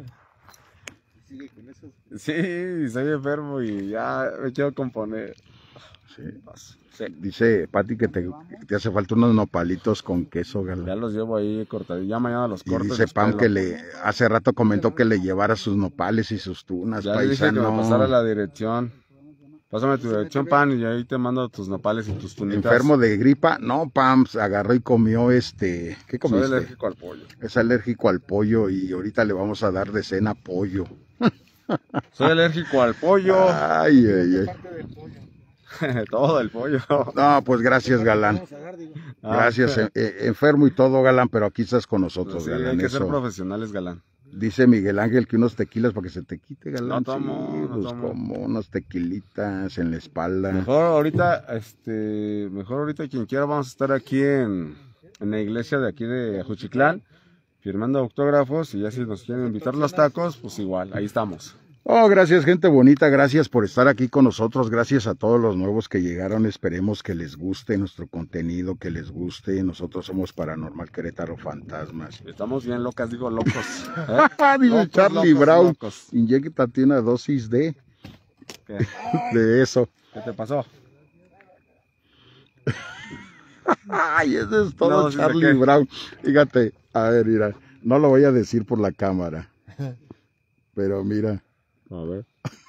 Sí, estoy enfermo y ya me quiero componer. Sí. Dice Pati que te, que te hace falta unos nopalitos con queso, Ya galán. los llevo ahí cortados. Ya mañana los Y corto. dice los Pam pelo. que le hace rato comentó que le llevara sus nopales y sus tunas, Ya le dije que me paisano. pasara la dirección. Pásame tu dirección, Pan, y ahí te mando tus nopales y tus tunitas. Enfermo de gripa, no, Pam, se agarró y comió este, ¿qué Soy comiste? alérgico al pollo. Es alérgico al pollo y ahorita le vamos a dar de cena pollo. Soy alérgico al pollo. Ay, ay, ay. Todo el pollo. No, pues gracias, galán. Gracias, eh, eh, enfermo y todo, galán, pero aquí estás con nosotros, Sí, galán. hay que ser eso. profesionales, galán. Dice Miguel Ángel que unos tequilas para que se te quite, galán. No tomo, Sí, no pues tomo. como unos tequilitas en la espalda. Mejor ahorita, este, mejor ahorita quien quiera vamos a estar aquí en, en la iglesia de aquí de Juchiclán, firmando autógrafos y ya si nos quieren invitar los tacos, pues igual, ahí estamos. Oh, gracias, gente bonita, gracias por estar aquí con nosotros, gracias a todos los nuevos que llegaron, esperemos que les guste nuestro contenido, que les guste, nosotros somos Paranormal Querétaro Fantasmas. Estamos bien locas, digo locos. ¿eh? Dice Locos, Charlie locos, Brown, locos. inyéctate una dosis de, ¿Qué? de eso. ¿Qué te pasó? Ay, eso es todo, No, ¿sí de Charlie qué? Brown. Fíjate, a ver, mira, no lo voy a decir por la cámara, pero mira. A ver.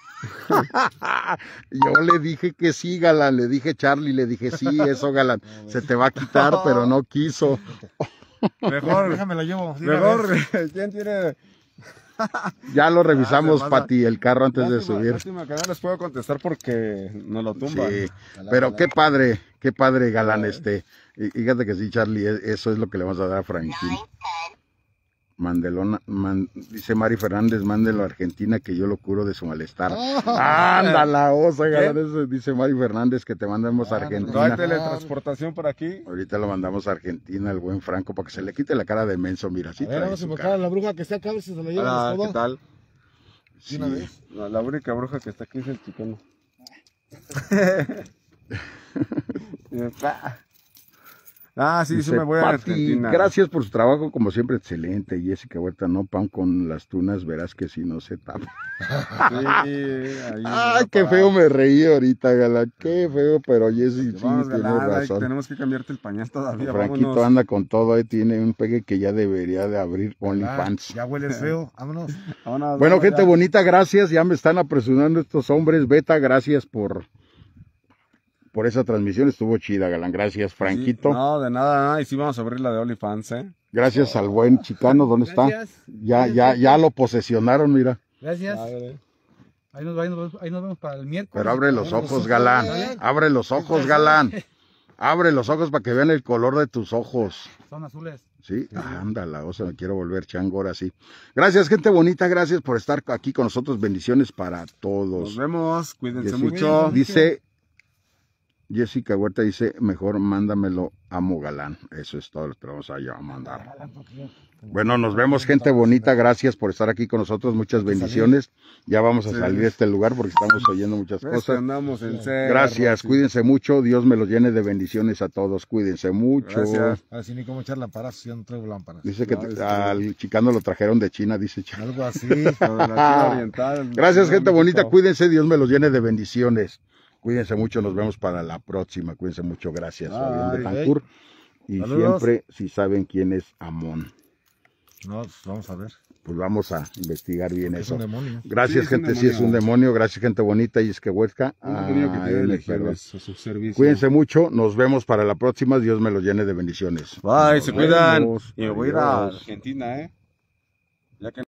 Yo le dije que sí, galán, le dije Charlie, le dije sí, eso, galán, se te va a quitar, pero no quiso. Mejor, Déjame la llevo. de una mejor, vez. ¿quién tiene? Ya lo revisamos, Ah, se pasa. Pati, el carro antes de Lástima, subir. lástima que no les puedo contestar porque nos lo tumban. Sí, pero qué padre, qué padre, galán, este. Y fíjate que sí, Charlie, e- eso es lo que le vamos a dar a Franklin. Mandelona, man- dice Mari Fernández, mándelo a Argentina que yo lo curo de su malestar. Anda la osa, galán, eso dice Mari Fernández que te mandamos a No hay Argentina. teletransportación por aquí. Ahorita lo mandamos a Argentina, el buen Franco, para que se le quite la cara de menso, mira, así A ver, trae vamos a su invocar cara. a la bruja que está acá, a ver si se la lleva Hola, todo. ¿qué tal? Sí. una vez. La, la única bruja que está aquí es el chicano. Ah, sí, sí Dice, me voy a Pati, Argentina. gracias por su trabajo, como siempre, excelente. Jessica Huerta, no, Pam, con las tunas, verás que si no se tapa. Sí, ahí Ay, va qué para- feo me reí ahorita, galán, qué feo, pero Jessy sí Vamos, tiene galán, ahí razón. tenemos que cambiarte el pañal todavía. Franquito vámonos. anda con todo, ahí tiene un pegue que ya debería de abrir Ah, OnlyFans. ya hueles feo, vámonos. Vámonos, Bueno, vamos gente ya. bonita, gracias, ya me están apresurando estos hombres. Beta, gracias por por esa transmisión, estuvo chida, Galán. Gracias, Franquito. Sí, no, de nada, nada. Y sí vamos a abrir la de OnlyFans, ¿eh? Gracias al buen chicano, ¿dónde Gracias. está? Ya, ya, ya lo posesionaron, mira. Gracias. Padre. Ahí nos, ahí, nos, vemos- ahí nos vemos para el miércoles. Pero abre los ojos, Galán. Abre los ojos, Galán. Abre los ojos para que vean el color de tus ojos. Son azules. Sí, ándala, o sea, me quiero volver chango ahora sí. Gracias, gente bonita, gracias por estar aquí con nosotros. Bendiciones para todos. Nos vemos, cuídense Jessica- mucho. Dice, Jessica Huerta dice, mejor mándamelo, amo Galán. Eso es todo lo que vamos a ya mandar. Bueno, nos vemos, gente bonita. Gracias por estar aquí con nosotros. Muchas bendiciones. Ya vamos a Sí. salir de este lugar porque estamos oyendo muchas Es que cosas. andamos en cerro, Gracias, sí. cuídense mucho. Dios me los llene de bendiciones a todos. Cuídense mucho. Gracias. Ahora sí ni cómo echar lámparas, yo no traigo lámparas. Dice que No, te- este- al chicano lo trajeron de China, dice Chano. Algo así. Lo de la China oriental, Gracias, gente México. bonita. Cuídense, Dios me los llene de bendiciones. Cuídense mucho, nos vemos para la próxima. Cuídense mucho, gracias. Bye. Fabián Betancourt. Y Saludos. siempre, si saben quién es Amón, No, pues vamos a ver. pues vamos a investigar bien Es eso. un demonio. Gracias, Sí, es un gente, sí es un demonio. demonio. Gracias, gente bonita. Y es que Huesca. Un demonio que Ah, tiene N, elegidos perdón. a su servicio. Cuídense mucho, nos vemos para la próxima. Dios me los llene de bendiciones. Bye, Nos se cuidan. vemos. Y me voy a ir a Adiós. Argentina, ¿eh? Ya que